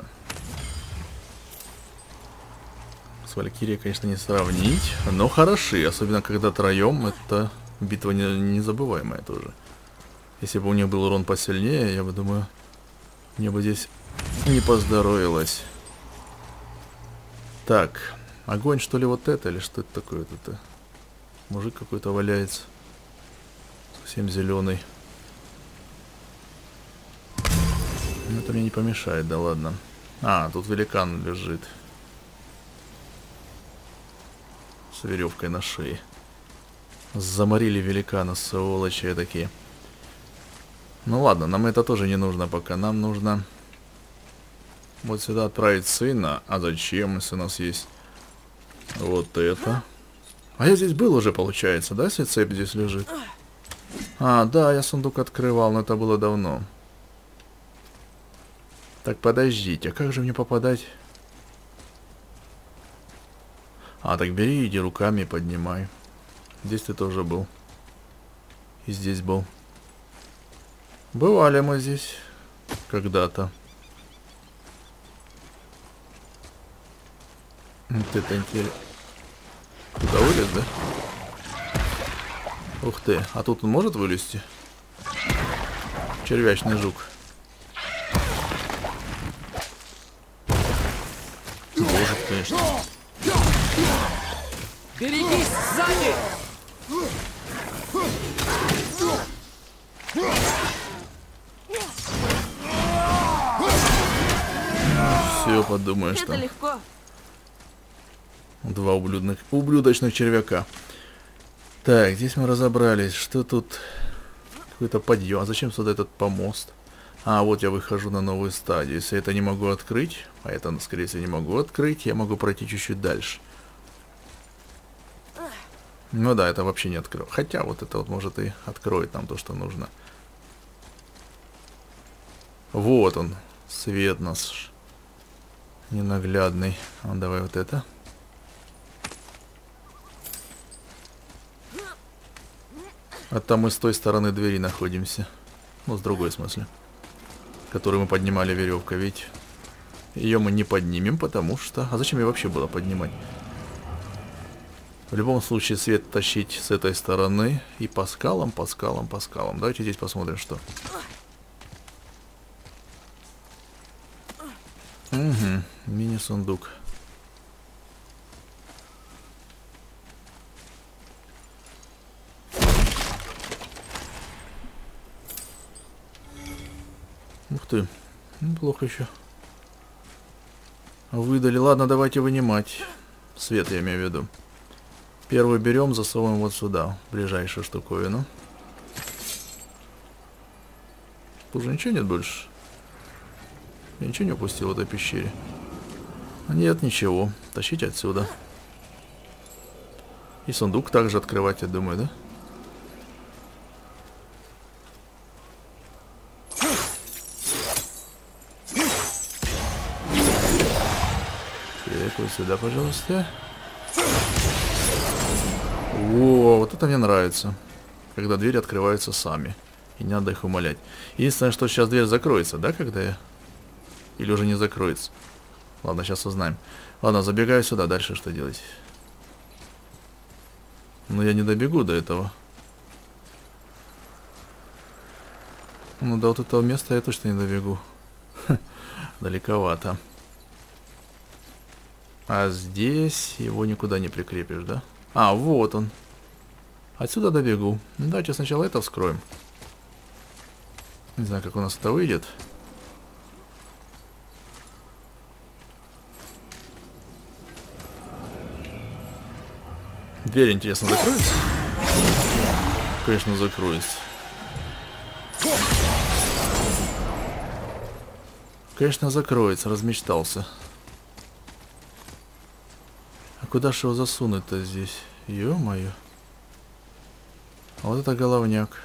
С Валькирией, конечно, не сравнить. Но хороши. Особенно когда троем. Это битва незабываемая тоже. Если бы у них был урон посильнее, я бы думаю, мне бы здесь не поздоровилось. Так. Огонь, что ли, вот это? Или что это такое? Это мужик какой-то валяется. Совсем зеленый. Ну, это мне не помешает, да ладно. А, тут великан лежит. С веревкой на шее. Заморили великана, сволочи такие. Ну ладно, нам это тоже не нужно пока. Нам нужно вот сюда отправить сына. А зачем, если у нас есть вот это? А я здесь был уже, получается, да, если цепь здесь лежит? А, да, я сундук открывал, но это было давно. Так, подождите, а как же мне попадать? А, так бери, иди руками поднимай. Здесь ты тоже был. И здесь был. Бывали мы здесь когда-то. Вот это интересно. Куда вылез, да? Ух ты, а тут он может вылезти? Червячный жук. Может, конечно. Берегись сзади! Все, подумаешь, Это там легко. два ублюдочных червяка. Так, здесь мы разобрались. Что тут? Какой-то подъем. А зачем сюда этот помост? А, вот я выхожу на новую стадию. Если это не могу открыть, а это, скорее всего, не могу открыть, я могу пройти чуть-чуть дальше. Ну да, это вообще не открою. Хотя вот это вот может и откроет нам то, что нужно. Вот он, свет наш ненаглядный. А, давай вот это. А там мы с той стороны двери находимся. Ну, с другой, в смысле. Которую мы поднимали веревкой. Ведь ее мы не поднимем, потому что... А зачем ее вообще было поднимать? В любом случае, свет тащить с этой стороны. И по скалам, по скалам, по скалам. Давайте здесь посмотрим, что. Угу, мини-сундук. Ух ты, неплохо еще. Выдали. Ладно, давайте вынимать. Свет я имею в виду. Первый берем, засовываем вот сюда, в ближайшую штуковину. Тут же ничего нет больше. Я ничего не упустил в этой пещере. Нет, ничего. Тащить отсюда. И сундук также открывать, я думаю, да? Так, вот сюда, пожалуйста. О, вот это мне нравится. Когда двери открываются сами. И не надо их умолять. Единственное, что сейчас дверь закроется, да, когда я... Или уже не закроется. Ладно, сейчас узнаем. Ладно, забегаю сюда. Дальше что делать? Но я не добегу до этого. Ну, до вот этого места я точно не добегу. Далековато. А здесь его никуда не прикрепишь, да? А, вот он. Отсюда добегу. Давайте сначала это вскроем. Не знаю, как у нас это выйдет. Дверь, интересно, закроется? Конечно, закроется. Конечно, закроется, размечтался. А куда же его засунуть-то здесь? Ё-моё. А вот это головняк.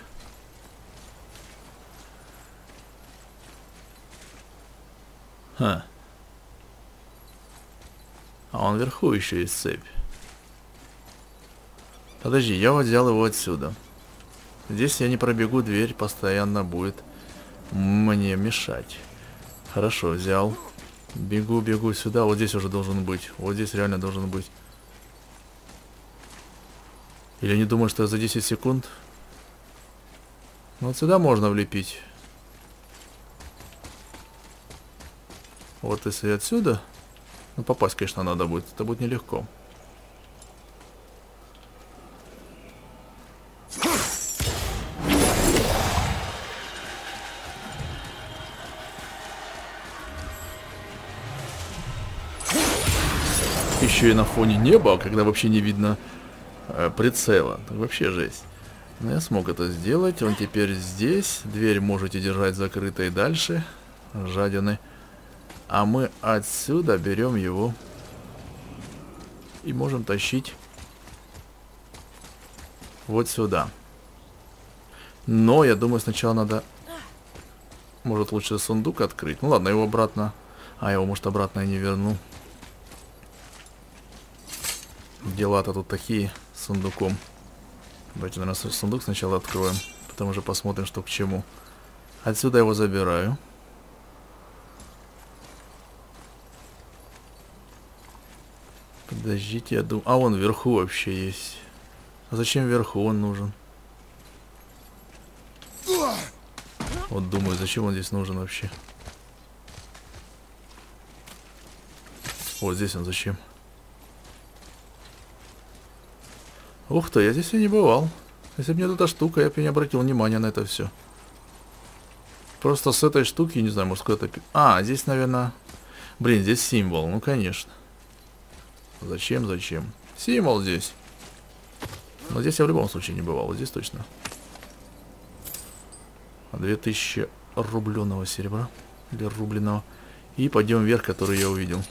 Ха. А он вверху еще есть цепь. Подожди, я вот взял его отсюда. Здесь я не пробегу, дверь постоянно будет мне мешать. Хорошо, взял. Бегу, бегу сюда. Вот здесь уже должен быть. Вот здесь реально должен быть. Или не думаю, что за 10 секунд. Вот сюда можно влепить. Вот если отсюда. Ну, попасть, конечно, надо будет. Это будет нелегко. Еще и на фоне неба, когда вообще не видно прицела. Так вообще жесть. Но я смог это сделать. Он теперь здесь. Дверь можете держать закрытой дальше. Жадины. А мы отсюда берем его. И можем тащить вот сюда. Но я думаю, сначала надо... Может, лучше сундук открыть. Ну ладно, его обратно... А, его, может, обратно я не верну. Дела-то тут такие с сундуком. Давайте, наверное, сундук сначала откроем. Потом уже посмотрим, что к чему. Отсюда его забираю. Подождите, я думаю... А, он вверху вообще есть. А зачем вверху он нужен? Вот думаю, зачем он здесь нужен вообще. Вот здесь он зачем. Ух ты, я здесь и не бывал. Если бы не эта штука, я бы не обратил внимания на это все. Просто с этой штуки, не знаю, может кто-то... А, здесь, наверное... Блин, здесь символ, ну конечно. Зачем? Символ здесь. Но здесь я в любом случае не бывал, вот здесь точно. 2000 рубленого серебра. Или рубленого. И пойдем вверх, который я увидел.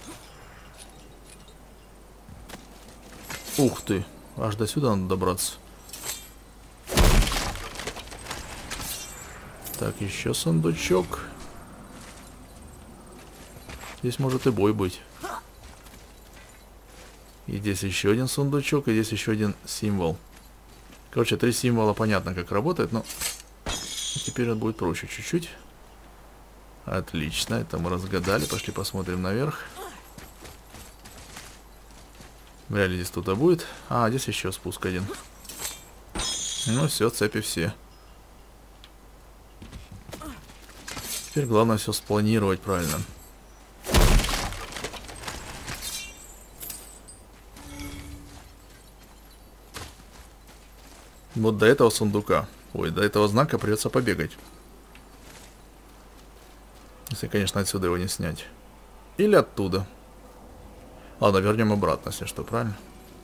Ух ты, аж до сюда надо добраться. Так, еще сундучок. Здесь может и бой быть. И здесь еще один сундучок, и здесь еще один символ. Короче, 3 символа, понятно, как работает, но теперь это будет проще чуть-чуть. Отлично, это мы разгадали. Пошли посмотрим наверх. Вряд ли здесь кто-то будет. А, здесь еще спуск один. Ну все, цепи все. Теперь главное все спланировать правильно. Вот до этого сундука. Ой, до этого знака придется побегать. Если, конечно, отсюда его не снять. Или оттуда. Ладно, вернем обратно, если что, правильно?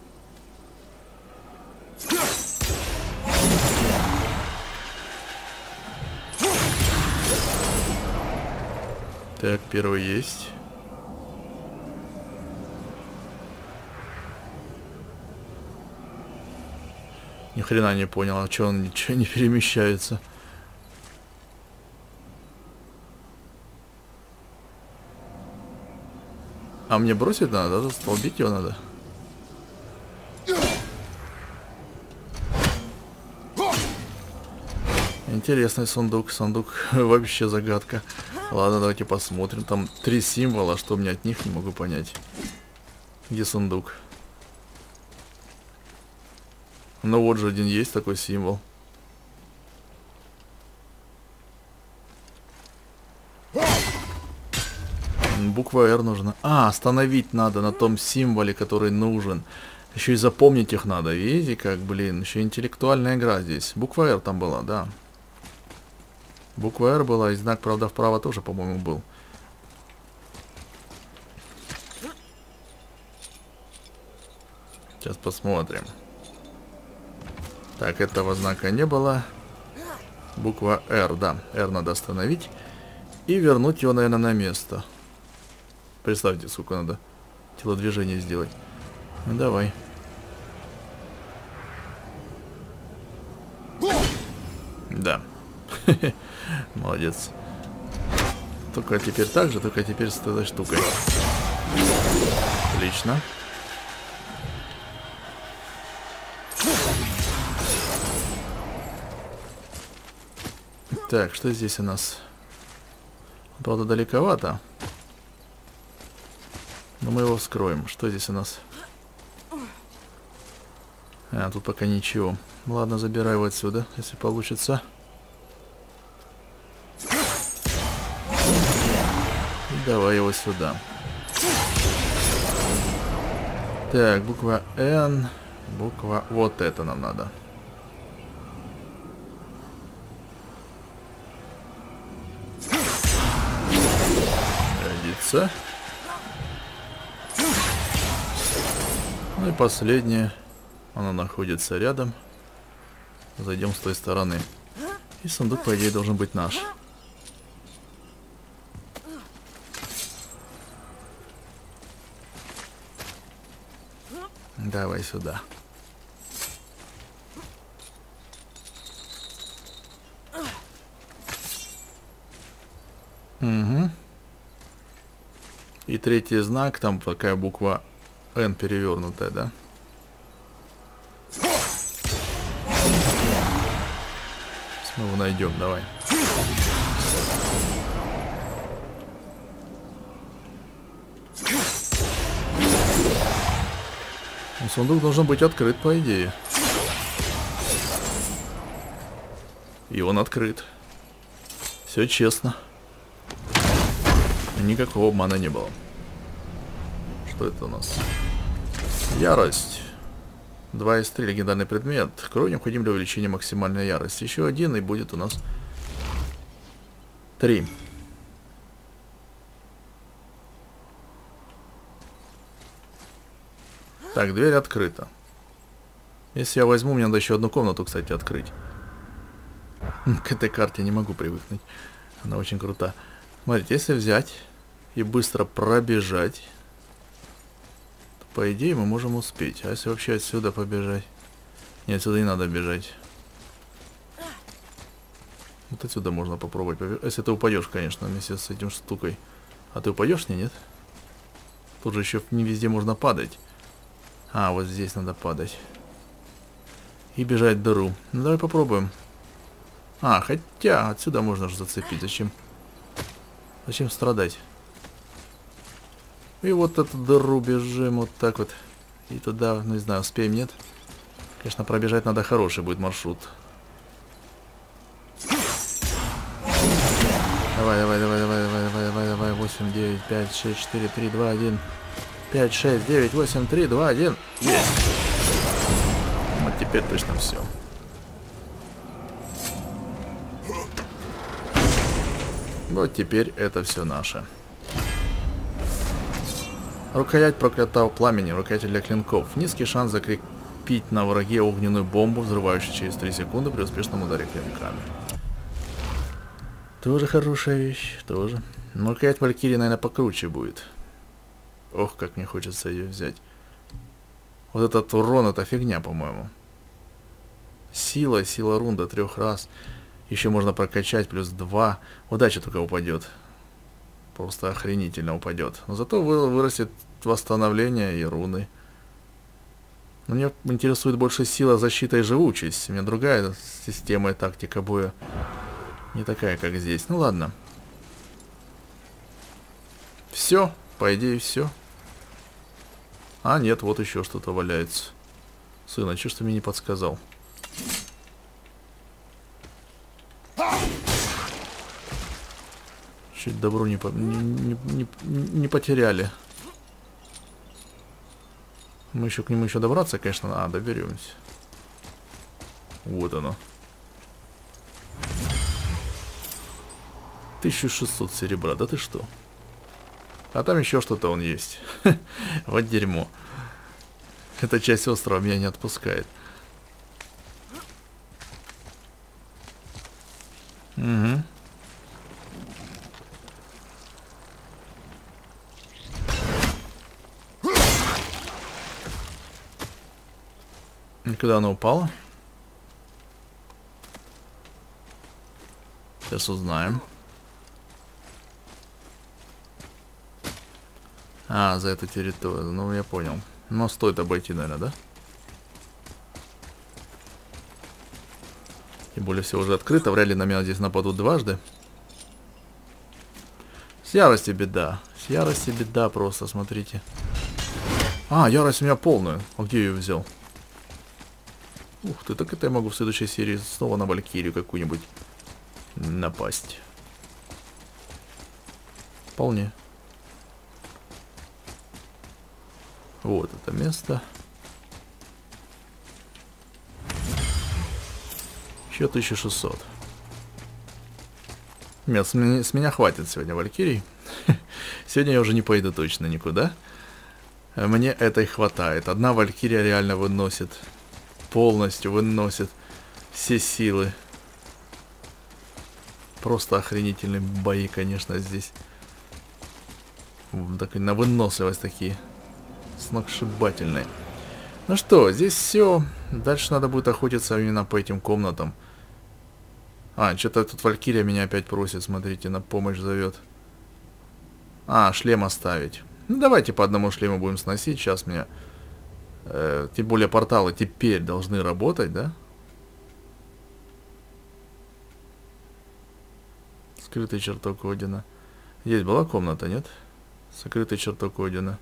Так, первый есть. Ни хрена не понял, а что он ничего не перемещается. А мне бросить надо, да? Столбить его надо. Интересный сундук. Сундук вообще загадка. Ладно, давайте посмотрим. Там 3 символа, что мне от них, не могу понять. Где сундук? Ну вот же один есть такой символ. Буква R нужна. А, остановить надо на том символе, который нужен. Еще и запомнить их надо. Видите, как, блин, еще интеллектуальная игра здесь. Буква R там была, да. Буква R была, и знак, правда, вправо тоже, по-моему, был. Сейчас посмотрим. Так, этого знака не было. Буква R, да. R надо остановить. И вернуть его, наверное, на место. Представьте, сколько надо телодвижение сделать. Ну, давай. Да. Молодец. Только теперь так же, только теперь с этой штукой. Отлично. Так, что здесь у нас? Правда, далековато. Но мы его вскроем. Что здесь у нас? А, тут пока ничего. Ладно, забирай его отсюда, если получится. И давай его сюда. Так, буква N. Буква... Вот это нам надо. Годится. Ну и последнее. Она находится рядом. Зайдем с той стороны. И сундук, по идее, должен быть наш. Давай сюда. Угу. И третий знак, там такая буква N перевернутая, да? Мы его найдем, давай. Сундук должен быть открыт, по идее. И он открыт. Все честно. Никакого обмана не было. Что это у нас? Ярость. 2 из 3 легендарный предмет. Кровь необходим для увеличения максимальной ярости. Еще один, и будет у нас 3. Так, дверь открыта. Если я возьму, мне надо еще одну комнату, кстати, открыть. К этой карте не могу привыкнуть. Она очень крута. Смотрите, если взять и быстро пробежать, то, по идее, мы можем успеть. А если вообще отсюда побежать? Нет, отсюда не надо бежать. Вот отсюда можно попробовать побежать. Если ты упадешь, конечно, вместе с этим штукой. А ты упадешь, нет? Тут же еще не везде можно падать. А, вот здесь надо падать. И бежать в дыру. Ну, давай попробуем. А, хотя отсюда можно же зацепить. Зачем? Зачем страдать? И вот эту дыру бежим вот так вот. И туда, ну, не знаю, успеем, нет? Конечно, пробежать надо, хороший будет маршрут. Давай. 8, 9, 5, 6, 4, 3, 2, 1. 5, 6, 9, 8, 3, 2, 1. Есть! Вот теперь точно все. Вот теперь это все наше. Рукоять проклятого пламени, рукоять для клинков. Низкий шанс закрепить на враге огненную бомбу, взрывающую через 3 секунды при успешном ударе клинками. Тоже хорошая вещь, тоже. Но рукоять Валькирии, наверное, покруче будет. Ох, как мне хочется ее взять. Вот этот урон, это фигня, по-моему. Сила рун до 3 раз. Еще можно прокачать плюс 2. Удача только упадет. Просто охренительно упадет. Но зато вырастет восстановление и руны. Но меня интересует больше сила, защита и живучесть. У меня другая система и тактика боя. Не такая, как здесь. Ну ладно. Все, по идее, все. А, нет, вот еще что-то валяется. Сын, а что ж ты мне не подсказал? Чуть добру не потеряли. Мы еще к нему еще добраться, конечно, доберемся. Вот оно. 1600 серебра, да ты что? А там еще что-то он есть. Вот дерьмо. Эта часть острова меня не отпускает. Угу. И куда она упала? Сейчас узнаем. А, за эту территорию. Ну, я понял. Но стоит обойти, наверное, да? Тем более все уже открыто. Вряд ли на меня здесь нападут дважды. С яростью беда. С яростью беда просто, смотрите. А, ярость у меня полная. А где я ее взял? Ух ты, так это я могу в следующей серии снова на Валькирию какую-нибудь напасть. Вполне. Вот это место. Еще 1600. Нет, с меня хватит сегодня Валькирий. Сегодня я уже не пойду точно никуда. Мне этой хватает. Одна Валькирия реально выносит. Полностью выносит все силы. Просто охренительные бои, конечно, здесь. Так, на выносливость такие. Сногсшибательные. Ну что, здесь все. Дальше надо будет охотиться именно по этим комнатам. А, что-то тут Валькирия меня опять просит, смотрите, на помощь зовет. А, шлем оставить. Ну, давайте по одному шлему будем сносить. Сейчас меня... тем более порталы теперь должны работать, да? Скрытый чертог Одина. Здесь была комната, нет? Сокрытый чертог Одина.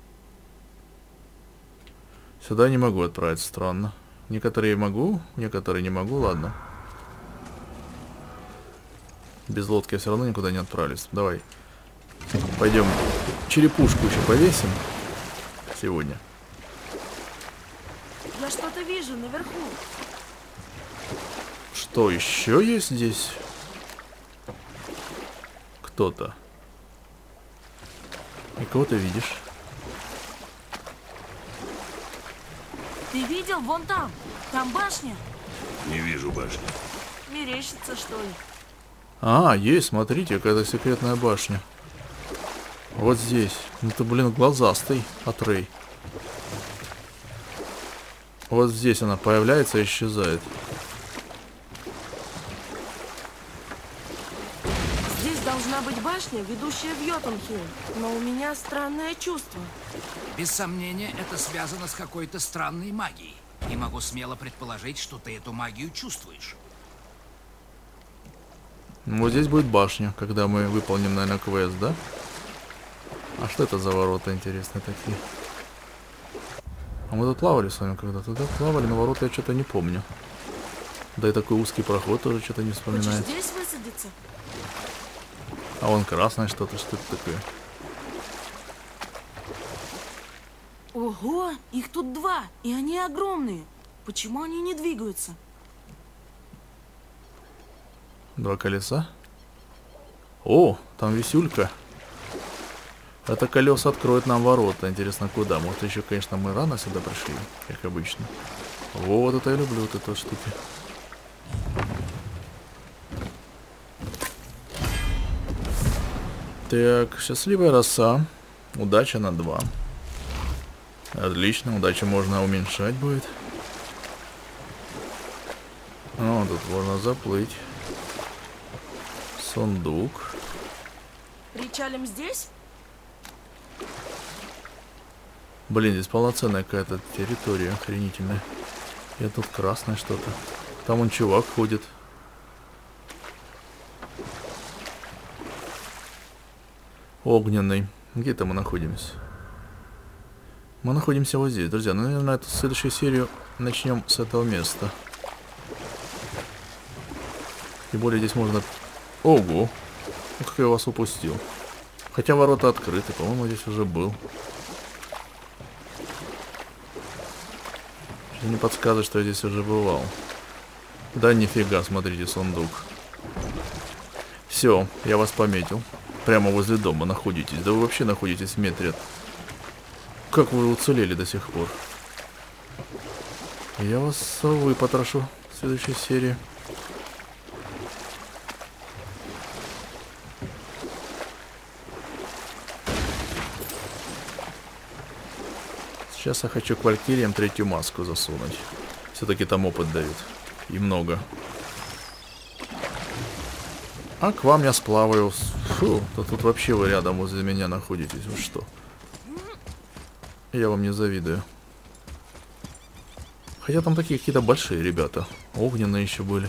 Сюда не могу отправиться, странно. Некоторые могу, некоторые не могу, ладно. Без лодки я все равно никуда не отправлюсь. Давай. Пойдем. Черепушку еще повесим. Сегодня. Я что-то вижу наверху. Что еще есть здесь? Кто-то. И кого ты видишь? Ты видел? Вон там. Там башня. Не вижу башни. Мерещится, что ли? А, есть, смотрите, какая-то секретная башня. Вот здесь. Ну ты, блин, глазастый, Атрей. Вот здесь она появляется и исчезает. Здесь должна быть башня, ведущая в Йотунхейм. Но у меня странное чувство. Без сомнения, это связано с какой-то странной магией. И могу смело предположить, что ты эту магию чувствуешь. Вот здесь будет башня, когда мы выполним, наверное, квест, да? А что это за ворота интересные такие? А мы тут плавали с вами когда-то, да? Плавали, но ворота я что-то не помню. Да и такой узкий проход тоже что-то не вспоминает. Хочешь здесь высадиться? А вон красное что-то, что это такое? Ого, их тут 2, и они огромные. Почему они не двигаются? 2 колеса? О, там висюлька. Это колеса откроет нам ворота. Интересно, куда? Может, еще, конечно, мы рано сюда пришли, как обычно. Вот это я люблю, вот эту штуки. Так, счастливая роса. Удача на 2. Отлично, удачу можно уменьшать будет. О, тут можно заплыть. Сундук. Причалим здесь? Блин, здесь полноценная какая-то территория, охренительная. И тут красное что-то. Там он чувак ходит. Огненный. Где-то мы находимся? Мы находимся вот здесь, друзья. Ну, наверное, эту следующую серию начнем с этого места. Тем более здесь можно... Ого! Ну, как я вас упустил. Хотя ворота открыты, по-моему, здесь уже был. Что не подсказывает, что я здесь уже бывал. Да нифига, смотрите, сундук. Все, я вас пометил. Прямо возле дома находитесь. Да вы вообще находитесь в метре от... Как вы уцелели до сих пор? Я вас выпотрошу в следующей серии. Сейчас я хочу к валькириям 3-ю маску засунуть. Все-таки там опыт дают. И много. А к вам я сплаваю. Фу, да тут вообще вы рядом возле меня находитесь. Вы что? Я вам не завидую. Хотя там такие какие-то большие ребята. Огненные еще были.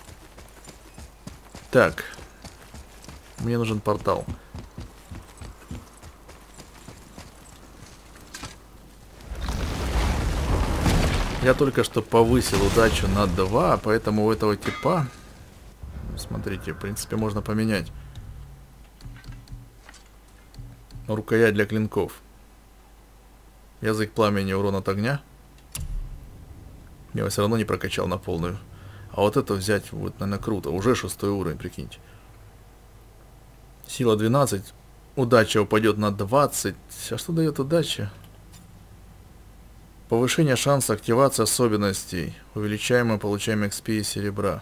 Так. Мне нужен портал. Я только что повысил удачу на 2, поэтому у этого типа... Смотрите, в принципе, можно поменять. Рукоять для клинков. Язык пламени, урон от огня. Я его все равно не прокачал на полную. А вот это взять, вот, наверное, круто. Уже 6-й уровень, прикиньте. Сила 12. Удача упадет на 20. А что дает удача? Повышение шанса активации особенностей. Увеличаем и получаем XP и серебра.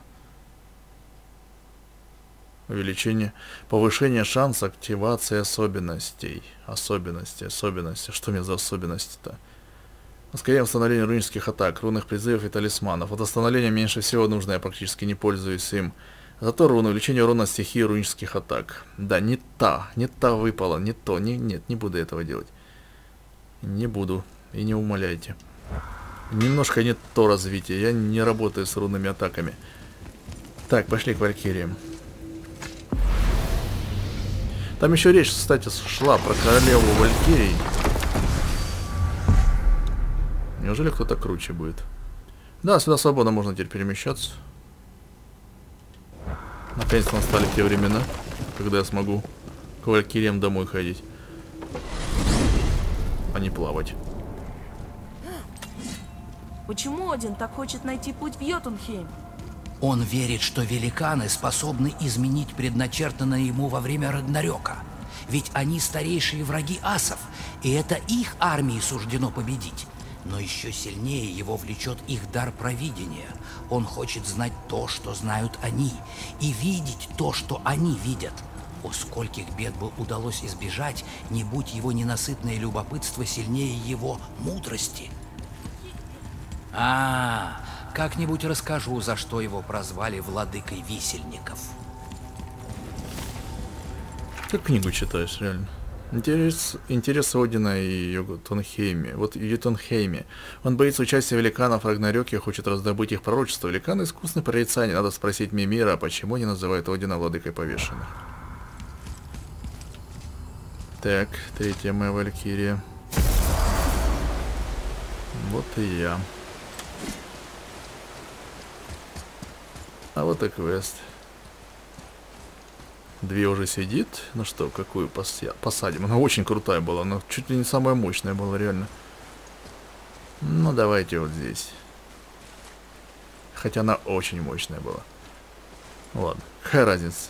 Увеличение. Повышение шанса активации особенностей. Особенности. Что у меня за особенности-то? Ускорение восстановления рунических атак, рунных призывов и талисманов. От восстановления меньше всего нужно, я практически не пользуюсь им. Зато руны, увеличение урона стихии рунических атак. Да, не та выпала, не то. Нет, не буду этого делать. Не буду. И не умоляйте. Немножко не то развитие. Я не работаю с рунными атаками. Так, пошли к валькириям. Там еще речь, кстати, шла про королеву валькирий. Неужели кто-то круче будет? Да, сюда свободно можно теперь перемещаться. Наконец-то настали те времена, когда я смогу к валькириям домой ходить, а не плавать. Почему Один так хочет найти путь в Йотунхейм? Он верит, что великаны способны изменить предначертанное ему во время Рагнарёка. Ведь они старейшие враги асов, и это их армии суждено победить. Но еще сильнее его влечет их дар провидения. Он хочет знать то, что знают они, и видеть то, что они видят. О, скольких бед бы удалось избежать, не будь его ненасытное любопытство сильнее его мудрости. Как-нибудь расскажу, за что его прозвали владыкой висельников. Ты книгу читаешь, реально. Интерес Одина и Йотунхейме. Вот в Йотунхейме. Он боится участия великанов в Рагнарёке, хочет раздобыть их пророчество. Великаны искусны прорицания. Надо спросить Мимира, почему они называют Одина владыкой повешенных. Так, третья моя валькирия. Вот и я. А вот и квест. Две уже сидит. Ну что, какую посадим? Она очень крутая была. Она чуть ли не самая мощная была, реально. Ну, давайте вот здесь. Хотя она очень мощная была. Ладно, какая разница?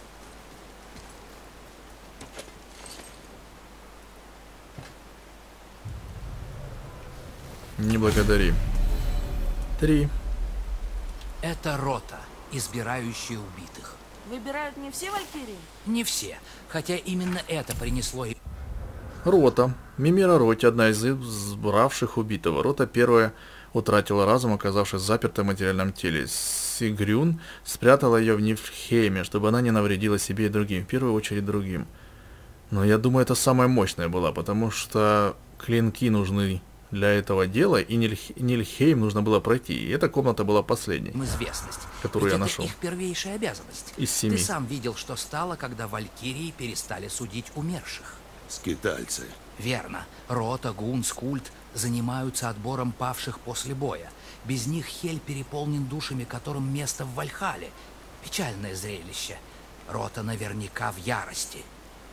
Не благодари. 3. Это рота, избирающая убитых. Выбирают не все валькирии? Не все, хотя именно это принесло... Рота. Мимира Роти, одна из избравших убитого. Рота первая утратила разум, оказавшись запертой в материальном теле. Сигрюн спрятала ее в Нифлхейме, чтобы она не навредила себе и другим, в первую очередь другим. Но я думаю, это самая мощная была, потому что клинки нужны для этого дела, и Нильхейм нужно было пройти. И эта комната была последней, известность, которую я нашел. Это их первейшая обязанность. Из 7. Ты сам видел, что стало, когда валькирии перестали судить умерших. Скитальцы. Верно. Рота, Гун, Скульт занимаются отбором павших после боя. Без них Хель переполнен душами, которым место в Вальхале. Печальное зрелище. Рота наверняка в ярости.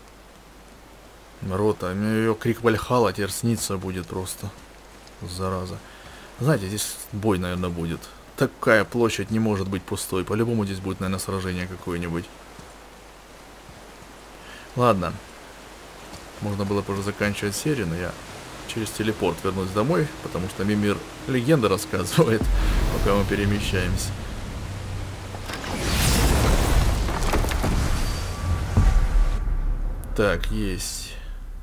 Рота, ее крик Вальхала теперь снится будет просто. Зараза. Знаете, здесь бой, наверное, будет. Такая площадь не может быть пустой. По-любому здесь будет, наверное, сражение какое-нибудь. Ладно. Можно было бы уже заканчивать серию, но я через телепорт вернусь домой, потому что Мимир легенда рассказывает, пока мы перемещаемся. Так, есть.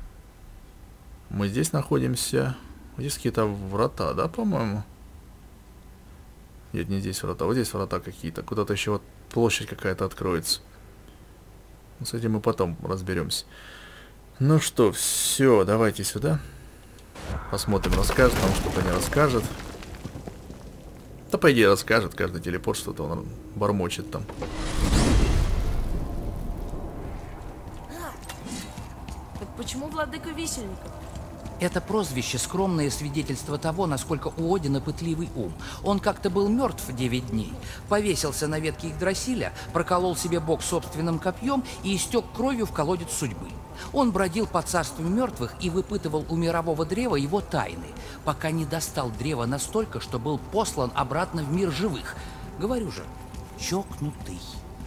Мы здесь находимся. Здесь какие-то врата, да, по-моему? Нет, не здесь врата. Вот здесь врата какие-то. Куда-то еще вот площадь какая-то откроется. С этим мы потом разберемся. Ну что, все, давайте сюда. Посмотрим, расскажет нам что-то, не расскажет. Да, по идее, расскажет. Каждый телепорт что-то он бормочет там. Так почему владыка висельников? Это прозвище — скромное свидетельство того, насколько у Одина пытливый ум. Он как-то был мертв 9 дней, повесился на ветке Игдрасиля, проколол себе бок собственным копьем и истек кровью в колодец судьбы. Он бродил по царству мертвых и выпытывал у мирового древа его тайны, пока не достал древа настолько, что был послан обратно в мир живых. Говорю же, чокнутый.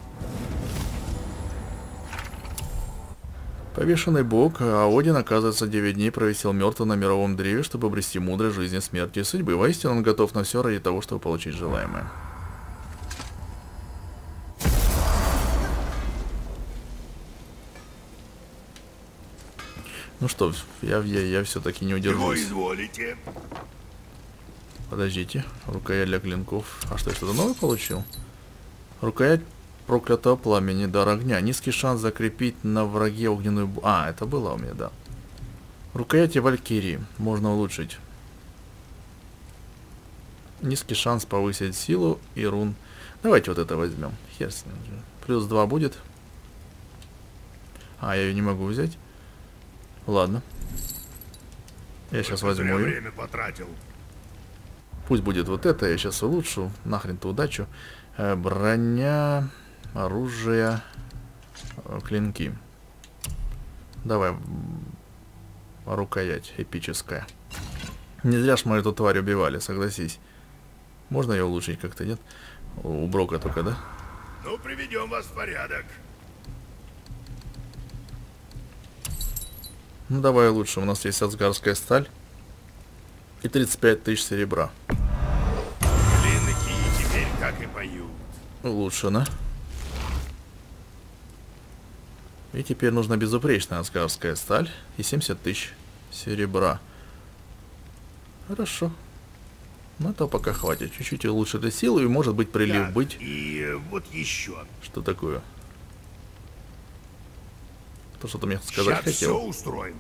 Повешенный бог, а Один, оказывается, 9 дней провисел мертвым на мировом древе, чтобы обрести мудрость жизни, смерти и судьбы. Воистину, он готов на все ради того, чтобы получить желаемое. Ну что, я все-таки не удержусь. Изволите. Подождите, рукоять для клинков. А что, я что-то новое получил? Рукоять проклятого пламени, дар огня. Низкий шанс закрепить на враге огненную... А, это было у меня, да. Рукояти Валькирии. Можно улучшить. Низкий шанс повысить силу и рун. Давайте вот это возьмем. Хер с ним. Плюс 2 будет. А, я ее не могу взять. Ладно. Я сейчас возьму ее. Время потратил. Пусть будет вот это. Я сейчас улучшу. Нахрен-то удачу. Броня... Оружие. Клинки. Давай. Рукоять эпическая. Не зря ж мы эту тварь убивали, согласись. Можно ее улучшить как-то, нет? У Брока только, да? Ну, приведем вас в порядок. Ну, давай лучше. У нас есть асгарская сталь. И 35 тысяч серебра. Клинки теперь так и поют. Улучшено. И теперь нужна безупречная асгарская сталь. И 70 тысяч серебра. Хорошо. Ну, этого пока хватит. Чуть-чуть улучшили силу, и может быть прилив Так, быть. и вот еще. Что такое? То, что ты мне сказать Сейчас все хотел. устроим.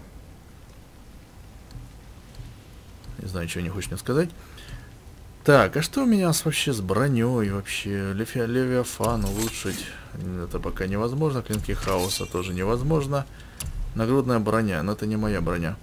Не знаю, чего не хочешь мне сказать. Так, а что у меня вообще с броней вообще? Левиафан улучшить. Это пока невозможно. Клинки хаоса тоже невозможно. Нагрудная броня. Но это не моя броня.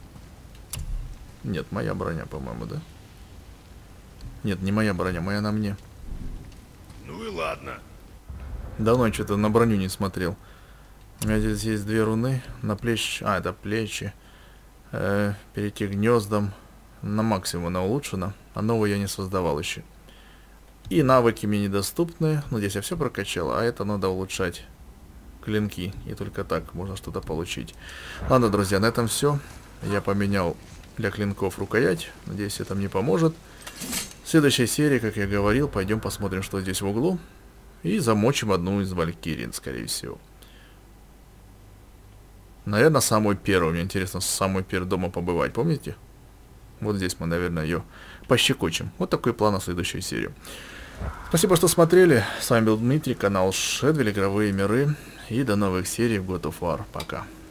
Нет, моя броня, по-моему, да? Нет, не моя броня, моя на мне. Ну и ладно. Давно я что-то на броню не смотрел. У меня здесь есть две руны. На плечи. А, это плечи. Перейти к гнездам. На максимум она улучшена. А новую я не создавал еще. И навыки мне недоступны. Ну, здесь я все прокачал. А это надо улучшать клинки. И только так можно что-то получить. Ладно, друзья, на этом все. Я поменял для клинков рукоять. Надеюсь, это мне поможет. В следующей серии, как я говорил, пойдем посмотрим, что здесь в углу. И замочим одну из валькирин, скорее всего. Наверное, самую первую. Мне интересно, самую первую дома побывать. Помните? Вот здесь мы, наверное, ее пощекочем. Вот такой план на следующую серию. Спасибо, что смотрели. С вами был Дмитрий, канал Шедвель, игровые миры. И до новых серий в God of War. Пока.